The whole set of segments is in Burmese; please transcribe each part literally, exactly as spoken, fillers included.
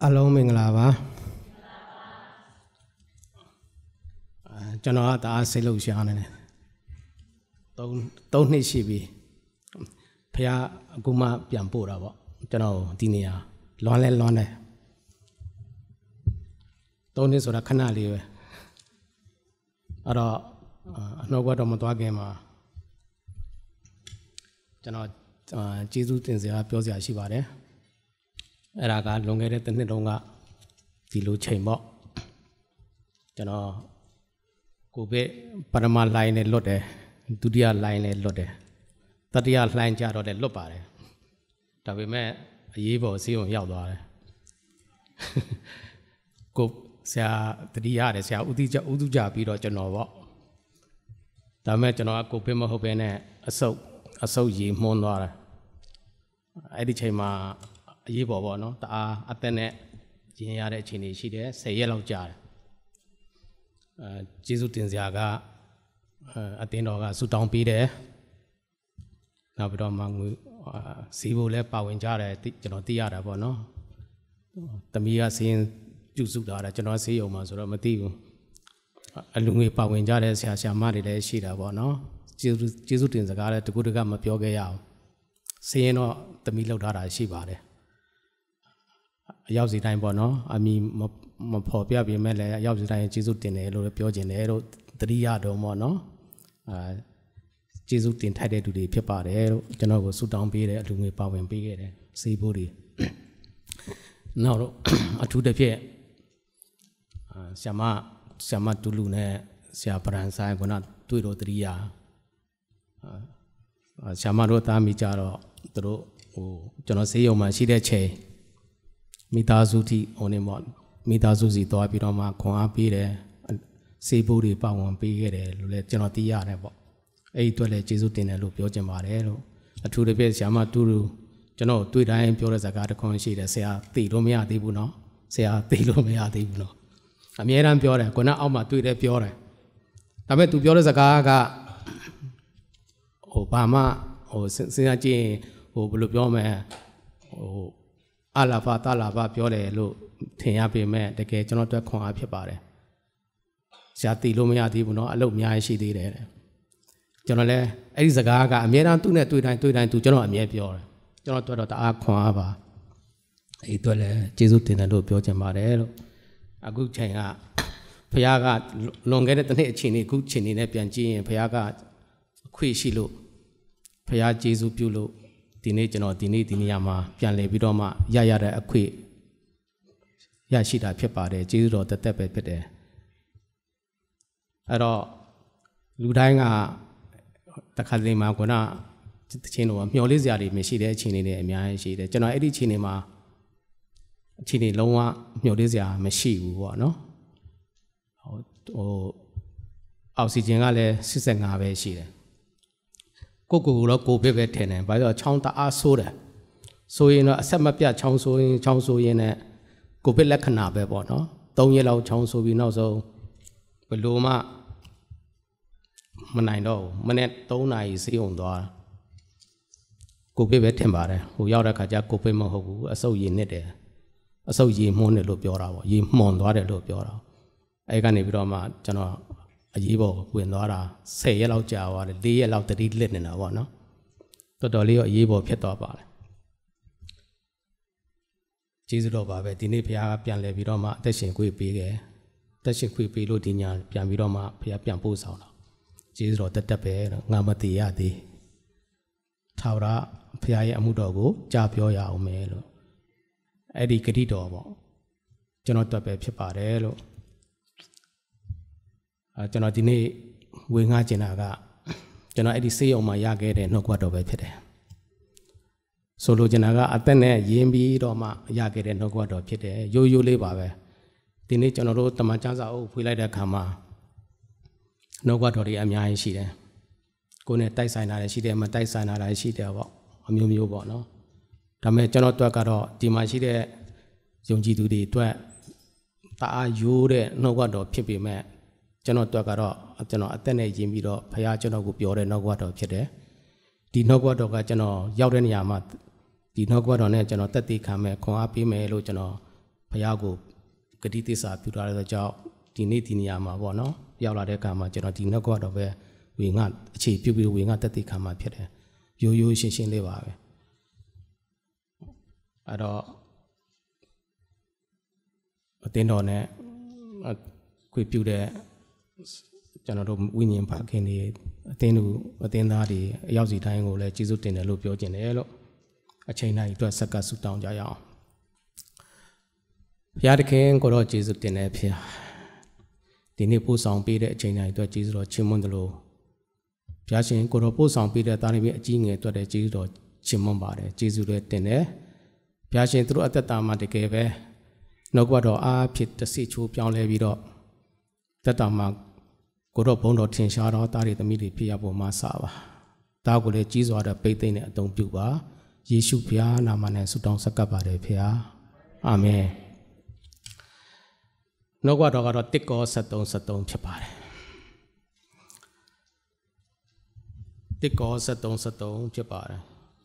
阿龙明啦吧，ကျွန်တော်ကဒါစိတ်လှုပ်ရှားနေတယ်သုံးသုံးနှစ်ရှိပြီဖះအခုမှပြန်ပို့တာပေါ့ကျွန်တော်ဒီနေရာလွမ်းလဲလွမ်းတယ်သုံးနှစ်ဆိုတာခဏလေးပဲအဲ့တော့အနှုတ်ကတော့မသွားခင်မှာကျွန်တော်ကျေးဇူးတင်စရာပြောစရာရှိပါတယ်အဲ့ဒါကလွန်ခဲ့တဲ့တစ်နှစ်တုန်းကဒီလိုချိန်ပေါ့ကျွန်တော်ကိုဗစ်ပထမလိုင်းနဲ့လွတ်တယ်ဒုတိယလိုင်းနဲ့လွတ်တယ်တတိယလိုင်းကြတော့လည်းလွတ်ပါတယ်ဒါပေမဲ့အရေးပေါ်ဆေးရုံရောက်သွားတယ်ကိုဆရာတတိယရတယ်ဆရာဦးတိကျဦးသူကြပြီးတော့ကျွန်တော်ပေါ့ဒါပေမဲ့ကျွန်တော်ကကိုဗစ်မဟုတ်ဘဲနဲ့အဆုပ်အဆုပ်ရေမှုန်းသွားတယ်အဲ့ဒီချိန်မှာအရေးပေါ်ပေါ့နော်တအားအသက်နဲ့ရင်ရတဲ့အခြေအနေရှိတယ်ဆယ်ရက်လောက်ကြာတယ်အဲကျေးဇူးတင်စရာကအတင်းတော်ကဆူတောင်းပေးတယ်နောက်ပြီးတော့မှငွေစီးဖို့လည်းပါဝင်ကြတယ်ကျွန်တော်သိရတာပေါ့နော်တမီးကစင်းပြုစုတာတယ်ကျွန်တော်ဆေးရုံမှာဆိုတော့မသိဘူးအလူငွေပါဝင်ကြတဲ့ဆရာဆရာမတွေလည်းရှိတာပေါ့နော်ကျေးဇူးကျေးဇူးတင်စကားလည်းတကူတကမပြောခဲ့ရအောင်စင်းရင်တော့တမီးလောက်ထားတာရှိပါတယ်အရောက်စီတိုင်းပေါ့နော်အမီမဖော်ပြပြမဲ့လည်းအရောက်စီတိုင်းကျေးဇူးတင်တယ်လို့ပြောကျင်တယ်လို့တတိယတော့ပေါ့နော်အာကျေးဇူးတင်ထိုက်တဲ့သူတွေဖြစ်ပါတယ်လို့ကျွန်တော်ကိုဆုတောင်းပေးတယ်အလူငွေပါဝင်ပေးခဲ့တယ်စေဖို့တွေနောက်တော့အထူးတစ်ဖြစ်အာဆ iam ဆ iam တူလူနဲ့ဆရာပရန်ဆိုင်ကတွေ့တော့တတိယအာဆ iam တို့သားမိကြတော့သူတို့ဟိုကျွန်တော်ဈေးရုံမှာရှိတဲ့ချိန်မိသားစုတိဟိုနေပေါ့မိသားစုစီသွားပြီးတော့မှခွန်အားပေးတယ်စေဖို့တွေပါဝင်ပေးခဲ့တယ်လို့လည်းကျွန်တော်သိရတယ်ပေါ့အဲ့ဒီအတွက်လည်းကျေးဇူးတင်တယ်လို့ပြောချင်ပါတယ်လို့အထူးတစ်ပြည့်ဆရာမတူတူကျွန်တော်တွေ့တိုင်းပြောတဲ့စကားတစ်ခွန်းရှိတယ်ဆရာသိလို့မရသေးဘူးနော်ဆရာသိလို့မရသေးဘူးနော်အမြဲတမ်းပြောတယ်ခုနအောက်မှာတွေ့တယ်ပြောတယ်ဒါပေမဲ့သူပြောတဲ့စကားကဟိုဘာမှဟိုစဉ်းစားကြည့်ဟိုဘယ်လိုပြောမလဲဟိုအလာဖာတလာဖာပြောတယ်လို့ထင်ရပေမဲ့တကယ်ကျွန်တော်အတွက်ခွန်အားဖြစ်ပါတယ်ဆရာသိလို့မရသေးဘူးနော်အလုပ်အများကြီးရှိသေးတယ်ကျွန်တော်လည်းအဲ့ဒီစကားကအမြဲတမ်းသူ့နဲ့တွေ့တိုင်းတွေ့တိုင်းသူကျွန်တော်အမြဲပြောတယ်ကျွန်တော်တွေ့တော့တအားခွန်အားပါအဲ့အတွက်လည်းကျေးဇူးတင်တယ်လို့ပြောချင်ပါတယ်လို့အခုချိန်ကဘုရားကလွန်ခဲ့တဲ့တစ်နှစ်အချိန်လေးအခုချိန်လေးနဲ့ပြန်ကြည့်ရင်ဘုရားကအခွင့်ရှိလို့ဘုရားကျေးဇူးပြုလို့ဒီနေ့ကျွန်တော်ဒီနေ့ဒီနေရာမှာပြန်လည်ပြီးတော့မှရရတဲ့အခွင့်ရရှိတာဖြစ်ပါတယ်ကျေးဇူးတော်တသက်ပဲဖြစ်တယ်အဲ့တော့လူတိုင်းကတခါတလေမှာခုနတချင်းတော့မျောလေးစရာတွေမရှိတဲ့အချိန်တွေအများကြီးရှိတယ်ကျွန်တော်အဲ့ဒီအချိန်တွေမှာအချိန်တွေလုံးဝမျောလေးစရာမရှိဘူးပေါ့နော်ဟိုအောက်ဆီဂျင်ကလည်းeighty-fiveပဲရှိတယ်ကိုကိုကတော့ကိုဗစ်ပဲထင်တယ်ဘာလို့ချောင်းတအားဆိုးတယ်ဆိုရင်တော့အဆက်မပြတ်ချောင်းဆိုးရင်ချောင်းဆိုးရင်လည်းကိုဗစ်လက္ခဏာပဲပေါ့နော်သုံးရက်လောက်ချောင်းဆိုးပြီးနောက်ဆုံးဘယ်လိုမှမနိုင်တော့ဘူးမနေ့သုံးနာရီစေးုံသွားကိုဗစ်ပဲထင်ပါတယ်ဟိုရောက်တဲ့ခါကျကိုဗစ်မဟုတ်ဘူးအဆုပ်ရည်နစ်တယ်အဆုပ်ရည်မှုန်းတယ်လို့ပြောတာပေါ့ရည်မှုန်သွားတယ်လို့ပြောတာအဲ့ကနေပြီးတော့မှကျွန်တော်အရေးပေါ်ဝင်သွားတာဆယ်ရက်လောက်ကြာသွားတယ်လေးရက်လောက်တတိလစ်နေတာပေါ့နော်တော်တော်လေးတော့အရေးပေါ်ဖြစ်သွားပါတယ်ကျေးဇူးတော်ပါပဲဒီနေ့ဘုရားကပြန်လဲပြီးတော့မှအသက်ရှင်ခွင့်ပေးခဲ့အသက်ရှင်ခွင့်ပေးလို့ဒီညာပြန်ပြီးတော့မှဘုရားပြန်ပို့ဆောင်တော့ကျေးဇူးတော်တက်တက်ပဲငါမတည်ရသေးထာဝရဘုရားရဲ့အမှုတော်ကိုကြားပြောရအောင်မယ်လို့အဲ့ဒီဂတိတော်ပေါ့ကျွန်တော်တက်ပဲဖြစ်ပါတယ်လို့အဲကျွန်တော်ဒီနေ့ဝေငှကျင်တာကကျွန်တော်အဲ့ဒီစေးရုံမှာရခဲ့တဲ့နှုတ်ကပတ်တော်ပဲဖြစ်တယ်ဆိုလိုချင်တာကအသက်နဲ့ရင်းပြီးတော့မှရခဲ့တဲ့နှုတ်ကပတ်တော်ဖြစ်တယ်ရိုးရိုးလေးပါပဲဒီနေ့ကျွန်တော်တို့တမန်ကျမ်းစာအုပ်ဖွေးလိုက်တဲ့အခါမှာနှုတ်ကပတ်တော်တွေအများကြီးရှိတယ်ကိုယ်နဲ့တိုက်ဆိုင်တာလည်းရှိတယ်မတိုက်ဆိုင်တာလည်းရှိတယ်ပေါ့အမျိုးမျိုးပေါ့နော်ဒါပေမဲ့ကျွန်တော်တို့ကတော့ဒီမှာရှိတဲ့ယုံကြည်သူတွေအတွက်တအားရိုးတဲ့နှုတ်ကပတ်တော်ဖြစ်ပေမဲ့ကျွန်တော်တို့ကတော့ကျွန်တော်အသက်နဲ့ယဉ်ပြီးတော့ဘုရားကျွန်တော်ကိုပြောတဲ့နှုတ်ကပတ်တော်ဖြစ်တယ်ဒီနှုတ်ကပတ်တော်ကကျွန်တော်ရောက်တဲ့နေရာမှာဒီနှုတ်ကပတ်တော်နဲ့ကျွန်တော်တက်တည်ခံမယ်ခွန်အားပေးမယ်လို့ကျွန်တော်ဘဘုရားကိုဂတိသစ္စာပြုထားတဲ့ကြောင့်ဒီနေ့ဒီနေရာမှာပေါ့နော်ရောက်လာတဲ့အခါမှာကျွန်တော်ဒီနှုတ်ကတော့ပဲဝေငါအခြေပြုပြီးဝေငါတက်တိခံမှာဖြစ်တယ်ရိုးရိုးရှင်းရှင်းလေးပါပဲအဲ့တော့အတင်းတော်နဲ့ခွေပြုတဲ့ကျွန်တော်တို့ဝိညာဉ်ဖခင်တွေအတင်းတို့အတင်းသားတွေအရောက်စီတိုင်းကိုလည်းကျေးဇူးတင်တယ်လို့ပြောကျင်တယ်လို့အချိန်တိုင်းအတွက်ဆက်ကဆုတောင်းကြရအောင်ဘုရားသခင်ကိုတော့ကျေးဇူးတင်တယ်ဖေဒီနေ့ပို့ဆောင်ပေးတဲ့အချိန်တိုင်းအတွက်ကျေးဇူးတော်ချီးမွမ်းတယ်လို့ဘုရားရှင်ကိုတော့ပို့ဆောင်ပေးတဲ့သားသမီးအကြီးငယ်အတွက်လည်းကျေးဇူးတော်ချီးမွမ်းပါတယ်ကျေးဇူးတွေတင်တယ်ဘုရားရှင်သူတို့အသက်တာမှာတကယ်ပဲနှုတ်ကပတော်အားဖြင့်တဆိချိုးပြောင်းလဲပြီးတော့သက်တာမှာကိုတော့ဘုန်းတော်ထင်ရှားတော့သားတွေသမီးတွေဖြစ်ရဖို့မှာစာပါဒါကိုလည်းကြီးစွာတဲ့ပိတ်သိမ့်တဲ့အသုံးပြုပါယေရှုဘုရားနာမနဲ့ဆုတောင်းဆက်ကပ်ပါတယ်ဖေဟာအာမင်နှုတ်ကတော်ကတော့တစ်ကောဆက်သုံးဆက်သုံးဖြစ်ပါတယ်တစ်ကောဆက်သုံးဆက်သုံးဖြစ်ပါတယ်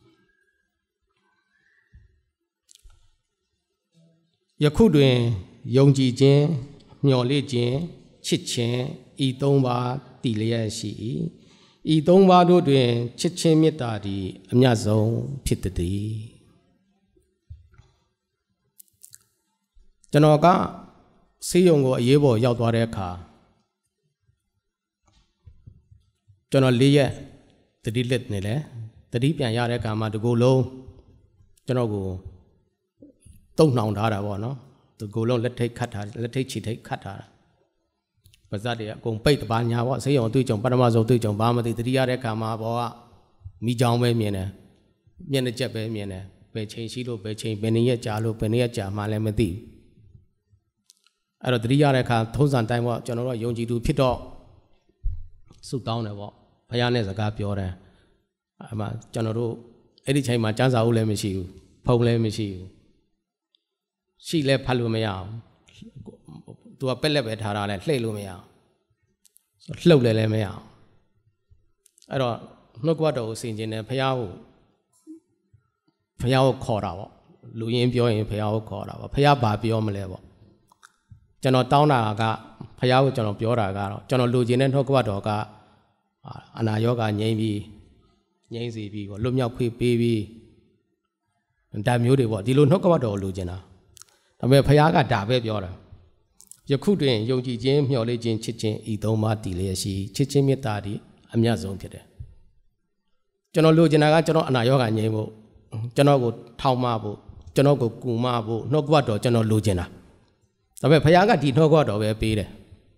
ယခုတွင်ယုံကြည်ခြင်းမျှော်လင့်ခြင်းချစ်ခြင်းဤသုံးပါးတည်လျက်ရှိဤသုံးပါးတို့တွင်ချစ်ခြင်းမေတ္တာသည်အမြတ်ဆုံးဖြစ်သည်ကျွန်တော်ကဆေးရုံကိုအရေးပေါ်ရောက်သွားတဲ့အခါကျွန်တော်လေးရက်တတိလက်နေလဲတတိပြန်ရတဲ့အခါမှာဒီကိုယ်လုံးကျွန်တော်ကိုတုံနှောင်ထားတာပေါ့နော်ဒီကိုယ်လုံးလက်ထိတ်ခတ်ထားလက်ထိတ်ခြေထိတ်ခတ်ထားတာပါဇက်တွေအကုန်ပိတ်တပါညာပေါ့ဆေးရုံတွေ့ကြုံပထမဆုံးတွေ့ကြုံဘာမှမသိတတိရတဲ့အခါမှာဘောကမိချောင်းပဲမြင်တယ်မျက်နှာကျက်ပဲမြင်တယ်ဘယ်ချိန်ရှိလို့ဘယ်ချိန်ဘယ်နေ့ရက်ကြာလို့ဘယ်နေ့ရက်ကြာမှလည်းမသိအဲ့တော့တတိရတဲ့အခါထုံးစံတိုင်းပေါ့ကျွန်တော်တို့ယုံကြည်သူဖြစ်တော့ဆုတောင်းတယ်ပေါ့ဘုရားနဲ့စကားပြောတယ်အဲ့မှာကျွန်တော်တို့အဲ့ဒီချိန်မှာကျမ်းစာအုပ်လည်းမရှိဘူးဖုန်းလည်းမရှိဘူးရှိလဲဖတ်လို့မရအောင်သူကပက်လက်ပဲထားတာလဲလှည့်လို့မရအောင်လှုပ်လဲလည်းမရအောင်အဲ့တော့နှုတ်ကပတ်တော်ကိုဆင်ခြင်တယ်ဘုရားကိုဘုရားကိုခေါ်တာပေါ့လူရင်းပြောရင်ဘုရားကိုခေါ်တာပေါ့ဘုရားဘာပြောမလဲပေါ့ကျွန်တော်တောင်းတာကဘုရားကိုကျွန်တော်ပြောတာကတော့ကျွန်တော်လူကျင်တဲ့နှုတ်ကပတ်တော်ကအနာရောဂါငြိမ်းပြီးငြိမ်းစီပြီးပေါ့လွတ်မြောက်ခွင့်ပေးပြီးဒါမျိုးတွေပေါ့ဒီလိုနှုတ်ကပတ်တော်ကိုလူကျင်တာဒါပေမဲ့ဘုရားကဒါပဲပြောတာယခုတွင်ယုံကြည်ခြင်းမျှော်လင့်ခြင်းချစ်ခြင်းဤသုံးပါးတည်လျက်ရှိချစ်ခြင်းမေတ္တာသည်အမြတ်ဆုံးဖြစ်တယ်ကျွန်တော်လူကျင်တာကကျွန်တော်အနာရောဂါငြိမ်းဖို့ကျွန်တော်ကိုထောက်မဖို့ကျွန်တော်ကိုကူမဖို့နှုတ်ကပတ်တော်ကျွန်တော်လူကျင်တာဒါပေမဲ့ဘုရားကဒီနှုတ်ကပတ်တော်ပဲပေးတယ်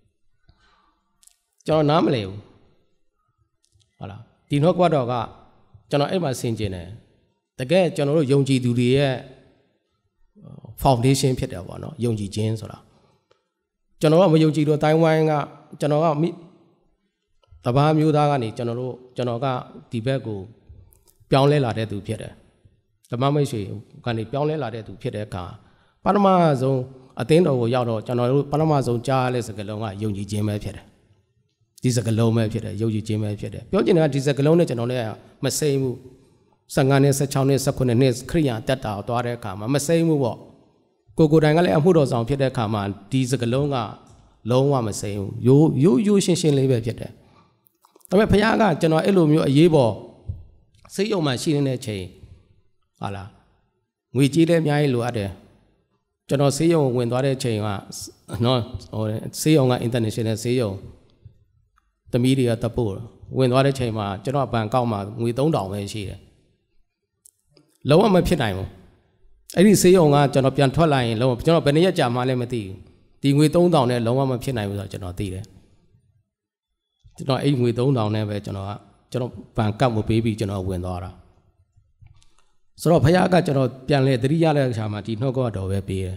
ကျွန်တော်နားမလည်ဘူးဟုတ်လားဒီနှုတ်ကပတ်တော်ကကျွန်တော်အဲ့မှာဆင်ကျင်တယ်တကယ်ကျွန်တော်တို့ယုံကြည်သူတွေရဲ့ foundation ဖြစ်တယ်ပေါ့နော်ယုံကြည်ခြင်းဆိုတာကျွန်တော်ကမယုံကြည်တော့တိုင်းဝိုင်းကကျွန်တော်ကမိတဘာမျိုးသားကနေကျွန်တော်တို့ကျွန်တော်ကဒီဘက်ကိုပြောင်းလဲလာတဲ့သူဖြစ်တယ်ဓမ္မမိတ်ဆွေကနေပြောင်းလဲလာတဲ့သူဖြစ်တဲ့အခါပထမဆုံးအသင်းတော်ကိုရောက်တော့ကျွန်တော်တို့ပထမဆုံးကြားရတဲ့စကားလုံးကယုံကြည်ခြင်းပဲဖြစ်တယ်ဒီစကားလုံးပဲဖြစ်တယ်ယုံကြည်ခြင်းပဲဖြစ်တယ်ပြောချင်တာကဒီစကားလုံးနဲ့ကျွန်တော်လည်းမစိမ့်ဘူးဆယ်ငါးနှစ်ဆယ်ခြောက်နှစ်ဆယ်ခုနှစ်နှစ်ခရိယာတက်တာကိုသွားတဲ့အခါမှာမစိမ့်ဘူးပေါ့ကိုကိုတိုင်ကလည်းအမှုတော်ဆောင်ဖြစ်တဲ့အခါမှာဒီစကားလုံးကလုံးဝမစိမ့်ဘူးရိုးရိုးရိုးရှင်းရှင်းလေးပဲဖြစ်တယ်ဒါပေမဲ့ဘုရားကကျွန်တော်အဲ့လိုမျိုးအရေးပေါ်စိတ်ယုံမှရှိနေတဲ့ချိန်ဟာလားငွေကြေးလည်းအများကြီးလိုအပ်တယ်ကျွန်တော်ဆေးရုံဝင်သွားတဲ့ချိန်ကနော်ဟိုဆေးရုံက international ဆေးရုံသမီးတွေကတပ်ဖို့ဝင်သွားတဲ့ချိန်မှာကျွန်တော်ဘဏ်ကောက်မှာငွေသုံးထောင်ပဲရှိတယ်လုံးဝမဖြစ်နိုင်ဘူးအဲ့ဒီဆေးရုံကကျွန်တော်ပြန်ထွက်လာရင်လုံးဝကျွန်တော်ဘယ်နှစ်ရက်ကြာမှလည်းမသိဘူးဒီငွေသုံးထောင်နဲ့လုံးဝမဖြစ်နိုင်ဘူးဆိုတော့ကျွန်တော်သိတယ်ကျွန်တော်အဲ့ငွေသုံးထောင်နဲ့ပဲကျွန်တော်ကကျွန်တော်ဘဏ်ကောက်ကိုပေးပြီးကျွန်တော်ဝင်သွားတာဆိုတော့ဘုရားကကျွန်တော်ပြန်လဲသတိရတဲ့အခါမှာဒီနှုတ်ကပတ်တော်ပဲပေးတယ်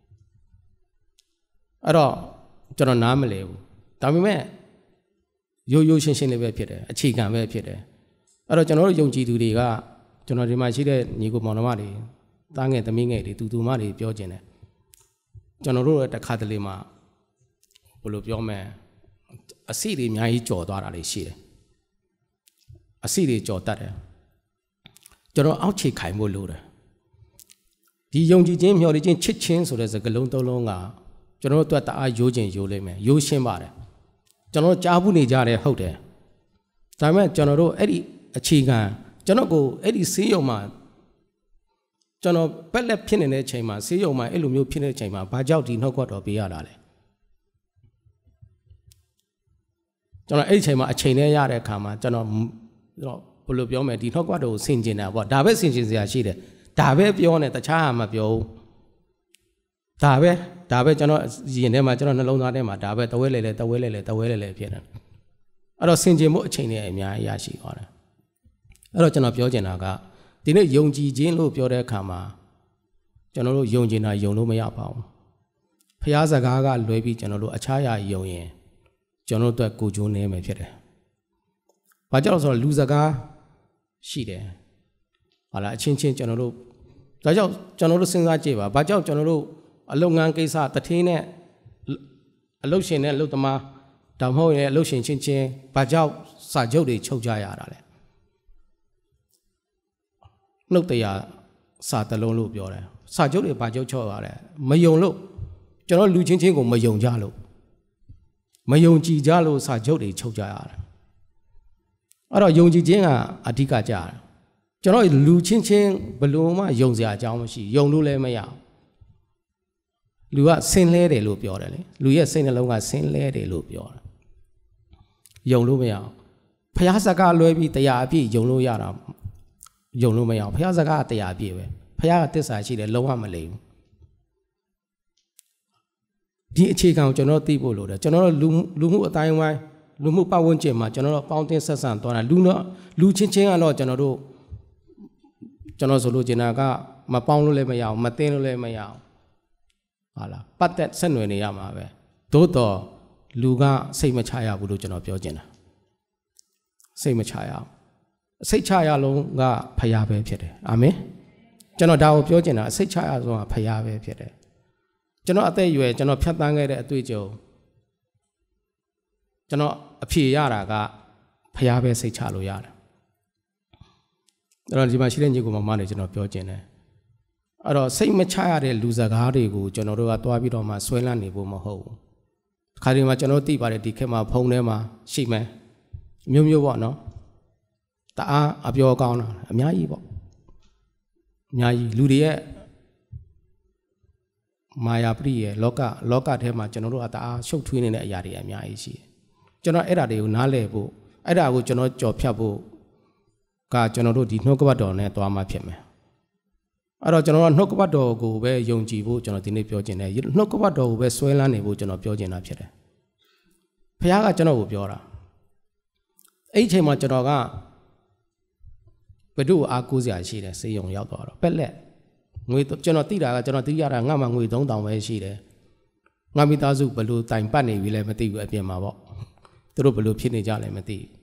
အဲ့တော့ကျွန်တော်နားမလဲဘူးဒါပေမဲ့ရိုးရိုးရှင်းရှင်းလေးပဲဖြစ်တယ်အခြေခံပဲဖြစ်တယ်အဲ့တော့ကျွန်တော်တို့ယုံကြည်သူတွေကကျွန်တော်ဒီမှာရှိတဲ့ညီကိုမောင်နှမတွေတားငယ်သမီးငယ်တွေတူတူမတွေပြောကျင်တယ်ကျွန်တော်တို့ရဲ့တစ်ခါတလေမှာဘယ်လိုပြောမလဲအစီတွေအများကြီးကြော်သွားတာတွေရှိတယ်အစီတွေကြော်တတ်တယ်ကျွန်တော်အောက်ခြေခိုင်ဖို့လိုတယ်ဒီယုံကြည်ခြင်းမျှော်လင့်ခြင်းချစ်ခြင်းဆိုတဲ့စကားလုံးသုံးလုံးကကျွန်တော်တို့အတွက်တအားရိုးခြင်းရိုးလိမ့်မယ်ရိုးရှင်းပါတယ်ကျွန်တော်ကြားဘူးနေကြတယ်ဟုတ်တယ်ဒါပေမဲ့ကျွန်တော်တို့အဲ့ဒီအခြေခံကျွန်တော်ကိုအဲ့ဒီဆေးရုံမှာကျွန်တော်ပက်လက်ဖြစ်နေတဲ့အချိန်မှာဆေးရုံမှာအဲ့လိုမျိုးဖြစ်နေတဲ့အချိန်မှာဘာကြောင့်ဒီနှုတ်ကပတ်တော်ပေးရတာလဲကျွန်တော်အဲ့ဒီအချိန်မှာအချိန်နဲ့ရတဲ့အခါမှာကျွန်တော်ဘယ်လိုပြောမလဲဒီနှုတ်ကပတ်တော်ကိုဆင်ကျင်တာပေါ့ဒါပဲဆင်ကျင်စရာရှိတယ်ဒါပဲပြောနေတခြားဟာမပြောဘူးဒါပဲဒါပဲကျွန်တော်ရင်ထဲမှာကျွန်တော်နှလုံးသားထဲမှာဒါပဲတဝဲလေလေတဝဲလေလေတဝဲလေလေဖြစ်နေအဲ့တော့ဆင်ကျင်မှုအချိန်နဲ့အများကြီးရရှိသွားတယ်အဲ့တော့ကျွန်တော်ပြောချင်တာကဒီနေ့ယုံကြည်ခြင်းလို့ပြောတဲ့အခါမှာကျွန်တော်တို့ယုံကြည်တာယုံလို့မရပါဘူးဖျားစကားကလွဲပြီးကျွန်တော်တို့အခြားရာယုံရင်ကျွန်တော်တို့ကိုကြိုးနေမယ်ဖြစ်တယ်ဘာကြောင့်ဆိုတော့လူစကားရှိတယ်ဟာလားအချင်းချင်းကျွန်တော်တို့ဒါကြောင့်ကျွန်တော်တို့စဉ်းစားကြည့်ပါဘာကြောင့်ကျွန်တော်တို့အလုပ်ငန်းကိစ္စတထင်းနဲ့အလုပ်ရှင်နဲ့အလုပ်သမားတောင်မဟုတ်ရဲ့အလုပ်ရှင်ချင်းချင်းဘာကြောင့်စာချုပ်တွေချုပ်ကြရတာလဲနှုတ်တရားစာတလုံးလို့ပြောတယ်စာချုပ်တွေဘာချုပ်ချုပ်ရတယ်မယုံလို့ကျွန်တော်လူချင်းချင်းကိုမယုံကြလို့မယုံကြည်ကြလို့စာချုပ်တွေချုပ်ကြရတယ်အဲ့တော့ယုံကြည်ခြင်းကအဓိကကြတယ်ကျွန်တော်လူချင်းချင်းဘလို့မှယုံစရာအကြောင်းမရှိယုံလို့လည်းမရလူကဆင်းလဲတယ်လို့ပြောတယ်လေလူရဲ့စိတ်နှလုံးကဆင်းလဲတယ်လို့ပြောတယ်ယုံလို့မရဘုရားစကားလွဲပြီးတရားအပြည့်ယုံလို့ရတာယုံလို့မရဘုရားစကားတရားအပြည့်ပဲဘုရားကတစ္ဆာရှိတယ်လုံးဝမလိမ်ဘူးဒီအခြေခံကိုကျွန်တော်သိဖို့လိုတယ်ကျွန်တော်တို့လူလူမှုအတိုင်းဝိုင်းလူမှုပတ်ဝန်းကျင်မှာကျွန်တော်တို့ပေါင်းတင်ဆက်ဆံသွားတာလူတော့လူချင်းချင်းကတော့ကျွန်တော်တို့ကျွန်တော်ဆိုလို့ကျင်တာကမပေါင်းလို့လည်းမရအောင်မသိလို့လည်းမရအောင်ဟာလားပတ်သက်ဆက်နွယ်နေရမှာပဲသို့တော့လူကစိတ်မချရဘူးလို့ကျွန်တော်ပြောချင်တာစိတ်မချရအောင်စိတ်ချရလုံးကဖယားပဲဖြစ်တယ်အာမင်ကျွန်တော်ဒါကိုပြောချင်တာစိတ်ချရဆုံးကဖယားပဲဖြစ်တယ်ကျွန်တော်အသက်အရွယ်ကျွန်တော်ဖြတ်သန်းခဲ့တဲ့အတွေ့အကြုံကျွန်တော်အဖြေရတာကဖယားပဲစိတ်ချလို့ရတယ်အဲ့တော့ဒီမှာရှိတဲ့ညီကိုမမတွေကျွန်တော်ပြောချင်တယ်အဲ့တော့စိတ်မချရတဲ့လူစကားတွေကိုကျွန်တော်တို့ကတွားပြီးတော့မှဆွဲလန်းနေဖို့မဟုတ်ဘူးခါဒီမှာကျွန်တော်သိပါတယ်ဒီခေတ်မှာဖုန်းထဲမှာရှိမယ်မျိုးမျိုးပေါ့နော်တအားအပြောကောင်းတာအများကြီးပေါ့အများကြီးလူတွေရဲ့မာယာပရိရဲ့လောကလောကထဲမှာကျွန်တော်တို့ကတအားရှုပ်ထွေးနေတဲ့အရာတွေအများကြီးရှိတယ်ကျွန်တော်အဲ့ဒါတွေကိုနားလည်ဖို့အဲ့ဒါကိုကျွန်တော်ကြော်ဖြတ်ဖို့ကကျွန်တော်တို့ဒီနှုတ်ကပတ်တော်နဲ့တွားမှဖြစ်မယ်အဲ့တော့ကျွန်တော်ကနှုတ်ကပတ်တော်ကိုပဲယုံကြည်ဖို့ကျွန်တော်ဒီနေ့ပြောချင်တယ်နှုတ်ကပတ်တော်ကိုပဲဆွဲလန်းနေဖို့ကျွန်တော်ပြောချင်တာဖြစ်တယ်ဘုရားကကျွန်တော်ကိုပြောတာအဲ့ဒီအချိန်မှာကျွန်တော်ကဘယ်သူ့အားကိုးစရာရှိတယ်စေယုံရောက်သွားတော့ပက်လက်ငွေကျွန်တော်သိတာကကျွန်တော်သိရတာငါမှငွေသုံးထောင်ပဲရှိတယ်ငါမိသားစုဘယ်လိုတိုင်ပတ်နေပြီလဲမသိဘူးအပြင်မှာပေါ့သူတို့ဘယ်လိုဖြစ်နေကြလဲမသိဘူး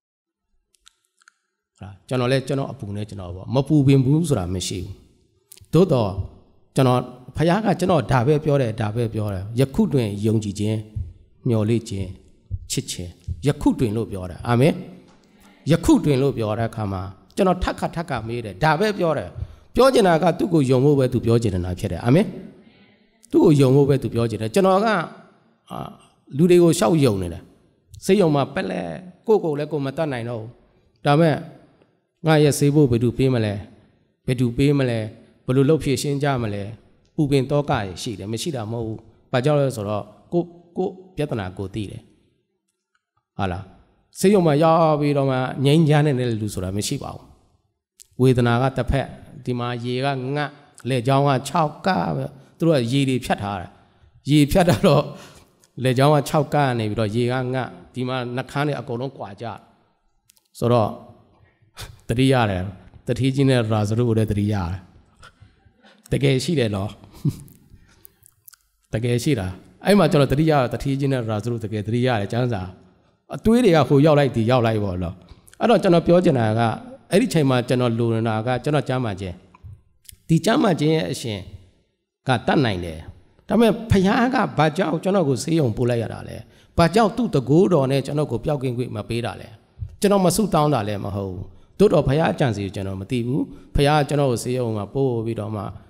ဟာကျွန်တော်လဲကျွန်တော်အပူနဲ့ကျွန်တော်ပေါ့မပူပင်ဘူးဆိုတာမရှိဘူးသို့တော့ကျွန်တော်ဖခင်ကကျွန်တော်ဒါပဲပြောတယ်ဒါပဲပြောတယ်ယခုတွင်ယုံကြည်ခြင်းမျှော်လင့်ခြင်းချစ်ခြင်းယခုတွင်လို့ပြောတယ်အာမင်ယခုတွင်လို့ပြောတဲ့အခါမှာကျွန်တော်ထပ်ခါထပ်ခါမေးတယ်ဒါပဲပြောတယ်ပြောချင်တာကသူ့ကိုယုံဖို့ပဲသူပြောချင်တာဖြစ်တယ်အာမင်သူ့ကိုယုံဖို့ပဲသူပြောချင်တယ်ကျွန်တော်ကလူတွေကိုရှောက်ယုံနေတယ်စိတ်ယုံမှာပက်လက်ကိုယ့်ကိုယ်လည်းကိုယ်မတတ်နိုင်တော့ဘူးဒါမဲ့ငါရဲ့ဆေးဖို့ဘယ်သူပေးမလဲဘယ်သူပေးမလဲဘယ်လိုလုပ်ဖြစ်ရှင်းကြမလဲပူပင်တောကရရှိတယ်မရှိတာမဟုတ်ဘူးဘာကြောင့်လဲဆိုတော့ကိုကိုပြဿနာကိုသိတယ်ဟာလားဆေးရုံမှာရောက်ပြီးတော့မှငြိမ်းချမ်းတဲ့လူဆိုတာမရှိပါဘူးဝေဒနာကတစ်ဖက်ဒီမှာရေကငတ်လက်ချောင်းကခြောက်ကပဲသူတို့ကရေတွေဖြတ်ထားတယ်ရေဖြတ်တာတော့လက်ချောင်းကခြောက်ကနေပြီးတော့ရေကငတ်ဒီမှာနှခမ်းတွေအကုန်လုံးကွာကြဆိုတော့တတိရတယ်တတိကြီးနဲ့ရာဇရုလည်းတတိရတယ်တကယ်ရှိတယ်နော်တကယ်ရှိတာအဲ့မှာကျွန်တော်တတိယတတိကြီးနဲ့ရာဇရုတကယ်တတိရတယ်ကျန်းစာအတွေးတွေကဟိုရောက်လိုက်ဒီရောက်လိုက်ပေါ့နော်အဲ့တော့ကျွန်တော်ပြောချင်တာကအဲ့ဒီချိန်မှာကျွန်တော်လိုနေတာကကျွန်တော်ကြားမှခြင်းဒီကြားမှခြင်းရဲ့အရှင်ကတတ်နိုင်တယ်ဒါပေမဲ့ဖခင်ကဘာကြောင့်ကျွန်တော်ကိုဆေးရုံပို့လိုက်ရတာလဲဘာကြောင့်သူ့တကိုးတော်နဲ့ကျွန်တော်ကိုပျောက်ကင်းခွင့်မပေးတာလဲကျွန်တော်မဆုတောင်းတာလည်းမဟုတ်ဘူးတို့တော့ဖခင်အကြံစီကိုကျွန်တော်မသိဘူးဖခင်ကကျွန်တော်ကိုဆေးရုံမှာပို့ပြီးတော့မှ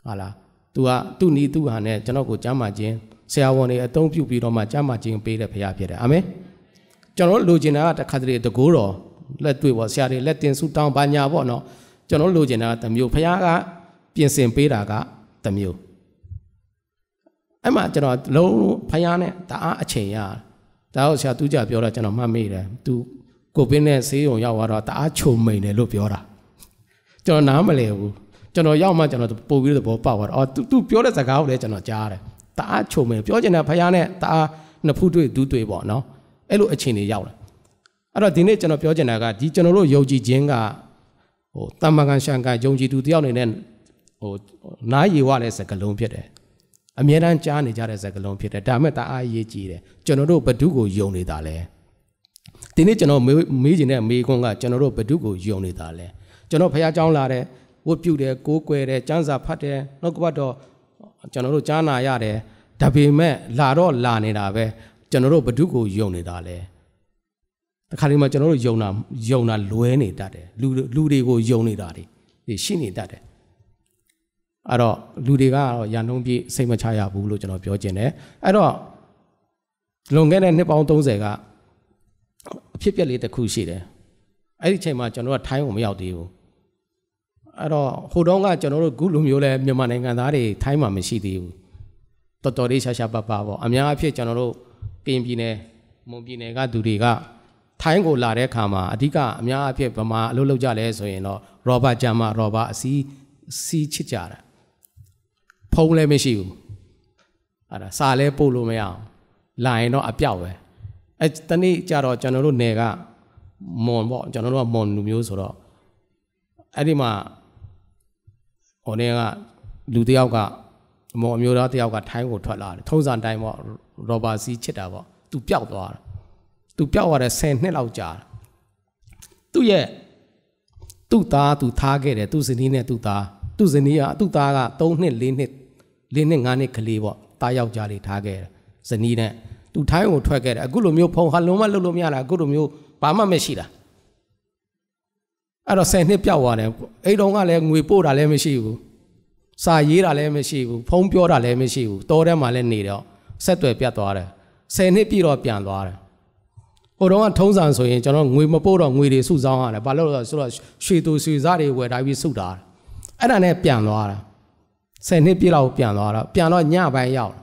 ဟာလား तू ကသူ့နီးသူ့ဟာနဲ့ကျွန်တော်ကိုကျမ်းမာခြင်းဆရာဝန်တွေအသုံးပြုပြီးတော့မှကျမ်းမာခြင်းပေးတဲ့ဘုရားဖြစ်တယ်အာမင်ကျွန်တော်လိုချင်တာကတခါတလေတကိုးတော်လက်တွေ့ပေါ့ဆရာတွေလက်တင်ဆုတောင်းပါညာပေါ့နော်ကျွန်တော်လိုချင်တာကတမျိုးဘုရားကပြင်ဆင်ပေးတာကတမျိုးအဲ့မှာကျွန်တော်လုံးဘုရားနဲ့တအားအချိန်ရဒါဟုတ်ဆရာသူကြပြောတော့ကျွန်တော်မှတ်မိတယ် तू ကိုပင်းနဲ့ဆေးရုံရောက်သွားတော့တအားချုံမိန်တယ်လို့ပြောတာကျွန်တော်နားမလည်ဘူးကျွန်တော်ရောက်မှကျွန်တော်ပို့ပြီးတော့ပေါက်သွားတော့အော် तू तू ပြောတဲ့စကားကိုလည်းကျွန်တော်ကြားတယ်တအားချုံမိန်ပြောချင်တဲ့ဘုရားနဲ့တအားနှစ်ဖူးတွေ့ဒူးတွေ့ပေါ့နော်အဲ့လိုအချိန်တွေရောက်တယ်အဲ့တော့ဒီနေ့ကျွန်တော်ပြောချင်တာကဒီကျွန်တော်တို့ယုံကြည်ခြင်းကဟိုတမန်ကန်ရှန်ကန်ယုံကြည်သူတယောက်နေတဲ့ဟိုနားရည်ဝတဲ့စကားလုံးဖြစ်တယ်အမြဲတမ်းကြားနေကြတဲ့စကားလုံးဖြစ်တယ်ဒါမဲ့တအားရေးကြည့်တယ်ကျွန်တော်တို့ဘဒုကိုယုံနေတာလဲဒီနေ့ကျွန်တော်မေးချင်တဲ့မေးခွန်းကကျွန်တော်တို့ဘဒုကိုယုံနေတာလဲကျွန်တော်ဖခင်ကြောင်းလာတယ်ဝတ်ပြုတယ်ကိုးကွယ်တယ်ကျမ်းစာဖတ်တယ်နှုတ်ကပတ်တော်ကျွန်တော်တို့ကြားနာရတယ်ဒါပေမဲ့လာတော့လာနေတာပဲကျွန်တော်တို့ဘဒုကိုယုံနေတာလဲတခါလေးမှကျွန်တော်တို့ယုံတာယုံတာလွဲနေတတ်တယ်လူလူတွေကိုယုံနေတာတွေရှိနေတတ်တယ်အဲ့တော့လူတွေကတော့ရန်နှုံးပြည့်စိတ်မချရဘူးလို့ကျွန်တော်ပြောချင်တယ်အဲ့တော့လွန်ခဲ့တဲ့နှစ်ပေါင်းသုံးဆယ်ကအဖြစ်အပျက်လေးတစ်ခုရှိတယ်အဲ့ဒီအချိန်မှာကျွန်တော်ကထိုင်းကိုမရောက်သေးဘူးအဲ့တော့ဟိုတုန်းကကျွန်တော်တို့ခုလူမျိုးလဲမြန်မာနိုင်ငံသားတွေထိုင်းမှာမရှိသေးဘူးတော်တော်လေးရှာရှာပပပေါ့အများအဖြစ်ကျွန်တော်တို့ကရင်ပြည်နယ်မွန်ပြည်နယ်ကသူတွေကထိုင်းကိုလာတဲ့အခါမှာအဓိကအများအဖြစ်ဗမာအလုပ်လုပ်ကြလဲဆိုရင်တော့ရောဘတ်ဂျမ်မာရောဘတ်အစီးစီးချစ်ကြတာဖုံးလည်းမရှိဘူးအဲ့ဒါစာလည်းပို့လို့မရအောင်လာရင်တော့အပြောက်ပဲအဲတနေ့ကျတော့ကျွန်တော်တို့နယ်ကမွန်ပေါ့ကျွန်တော်တို့ကမွန်လူမျိုးဆိုတော့အဲ့ဒီမှာဟိုနေ့ကလူတယောက်ကမွန်အမျိုးသားတယောက်ကထိုင်းကိုထွက်လာတယ်ထုံးစံတိုင်းပေါ့ရောဘာစီးချစ်တာပေါ့သူပျောက်သွားတာသူပျောက်သွားတဲ့ဆယ်နှစ်လောက်ကြာတာသူ့ရဲ့သူ့သားသူထားခဲ့တယ်သူ့ဇနီးနဲ့သူ့သားသူ့ဇနီးကသူ့သားကသုံးနှစ်လေးနှစ်လေးနှစ်ငါးနှစ်ကလေးပေါ့တားယောက်ျားလေးထားခဲ့တယ်ဇနီးနဲ့သူထိုင်းကိုထွက်ခဲ့တယ်အခုလိုမျိုးဖုံဟာလုံးမလုပ်လို့မရတာအခုလိုမျိုးဘာမှမရှိတာအဲ့တော့ဆယ်နှစ်ပျောက်သွားတယ်အိမ်တော်ကလည်းငွေပို့တာလည်းမရှိဘူးစာရေးတာလည်းမရှိဘူးဖုံးပြောတာလည်းမရှိဘူးတောထဲမှာလည်းနေတော့ဆက်သွယ်ပြတ်သွားတယ်ဆယ်နှစ်ပြည့်တော့ပြန်သွားတယ်ဟိုတော့ကထုံးစံဆိုရင်ကျွန်တော်ငွေမပို့တော့ငွေတွေစုဆောင်းရတယ်ဘာလို့လဲဆိုတော့ရွှေသူရွှေစားတွေဝယ်ထားပြီးစုတာအဲ့ဒါနဲ့ပြန်သွားတာဆယ်နှစ်ပြည့်လောက်ပြန်သွားတော့ပြန်တော့ညပိုင်းရောက်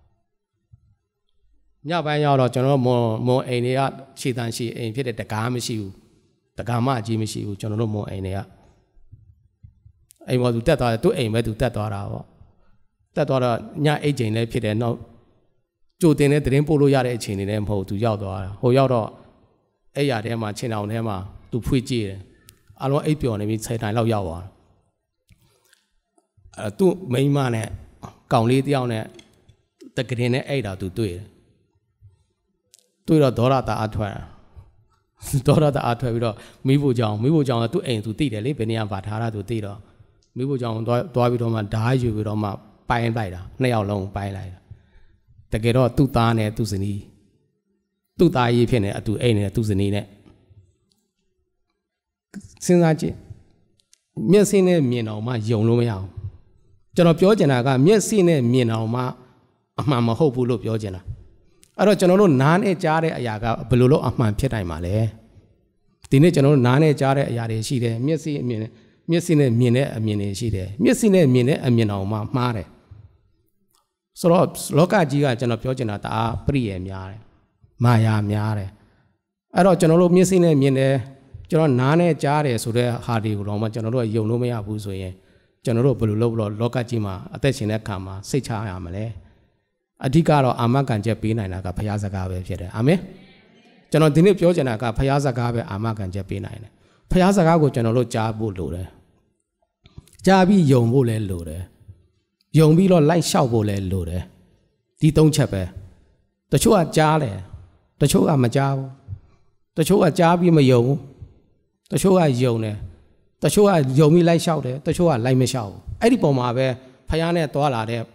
ညပိုင်းရောက်တော့ကျွန်တော်မွန်မွန်အိမ်တွေကခြေတန်းရှိအိမ်ဖြစ်တဲ့တကားမရှိဘူးတကားမအကြီးမရှိဘူးကျွန်တော်တို့မွန်အိမ်တွေကအိမ်ပေါ်သူတက်သွားတယ်သူ့အိမ်ပဲသူတက်သွားတာပေါ့တက်သွားတော့ညအိတ်ချိန်လည်းဖြစ်တယ်နောက်ကြိုတင်တဲ့သတင်းပို့လို့ရတဲ့အချိန်တွေလည်းမဟုတ်သူရောက်သွားတာဟိုရောက်တော့အဲ့ရထဲမှာချင်းအောင်ထဲမှာသူဖွေ့ကြည့်တယ်အလုံးအိတ်ပျော်နေပြီးဆယ်တိုင်လောက်ရောက်သွားတာအဲသူ့မိန်းမနဲ့ကောင်လေးတယောက်နဲ့တကရင်နဲ့အဲ့တာသူတွေ့တယ်တွေ့တော့ဒေါရတာအထွက်ဒေါရတာအထွက်ပြီးတော့မိဖို့ကြောင်မိဖို့ကြောင်သူ့အိမ်သူသိတယ်လေဘယ်နေရာဗာထားတာသူသိတော့မိဖို့ကြောင်သွားသွားပြီးတော့မှဓာတ်ယူပြီးတော့မှပိုင်းလိုက်တာနှစ်ယောက်လုံးပိုင်းလိုက်တာတကယ်တော့သူ့သားနဲ့သူ့ဇနီးသူ့သားရေးဖြစ်နေအတူအိမ်နဲ့သူ့ဇနီးနဲ့စဉ်းစားကြည့်မျက်စိနဲ့မြင်အောင်မှယုံလို့မရအောင်ကျွန်တော်ပြောချင်တာကမျက်စိနဲ့မြင်အောင်မှအမှန်မဟုတ်ဘူးလို့ပြောချင်တာအဲ့တော့ကျွန်တော်တို့နားနဲ့ကြားတဲ့အရာကဘယ်လိုလို့အမှန်ဖြစ်နိုင်မှာလဲဒီနေ့ကျွန်တော်တို့နားနဲ့ကြားတဲ့အရာတွေရှိတယ်မျက်စိအမြင်နဲ့မျက်စိနဲ့မြင်တဲ့အမြင်တွေရှိတယ်မျက်စိနဲ့မြင်တဲ့အမြင်အောင်မှမှားတယ်ဆိုတော့လောကကြီးကကျွန်တော်ပြောချင်တာတအားပရိယေများတယ်မာယာများတယ်အဲ့တော့ကျွန်တော်တို့မျက်စိနဲ့မြင်တယ်ကျွန်တော်နားနဲ့ကြားတယ်ဆိုတဲ့ဟာတွေကိုတော့မှကျွန်တော်တို့ယုံလို့မရဘူးဆိုရင်ကျွန်တော်တို့ဘယ်လိုလုပ်လို့လောကကြီးမှာအသက်ရှင်တဲ့အခါမှာစိတ်ချရမှာလဲအဓိကတော့အာမခံချက်ပေးနိုင်တာကဘုရားစကားပဲဖြစ်တယ်အာမင်ကျွန်တော်ဒီနေ့ပြောချင်တာကဘုရားစကားပဲအာမခံချက်ပေးနိုင်တယ်ဘုရားစကားကိုကျွန်တော်တို့ကြားဖို့လိုတယ်ကြားပြီးယုံဖို့လည်းလိုတယ်ယုံပြီးတော့လိုက်လျှောက်ဖို့လည်းလိုတယ်ဒီသုံးချက်ပဲတချို့ကကြားတယ်တချို့ကမကြားဘူးတချို့ကကြားပြီးမယုံဘူးတချို့ကယုံတယ်တချို့ကယုံပြီးလိုက်လျှောက်တယ်တချို့ကလိုက်မလျှောက်ဘူးအဲ့ဒီပုံမှာပဲဖယားနဲ့တွာလာတဲ့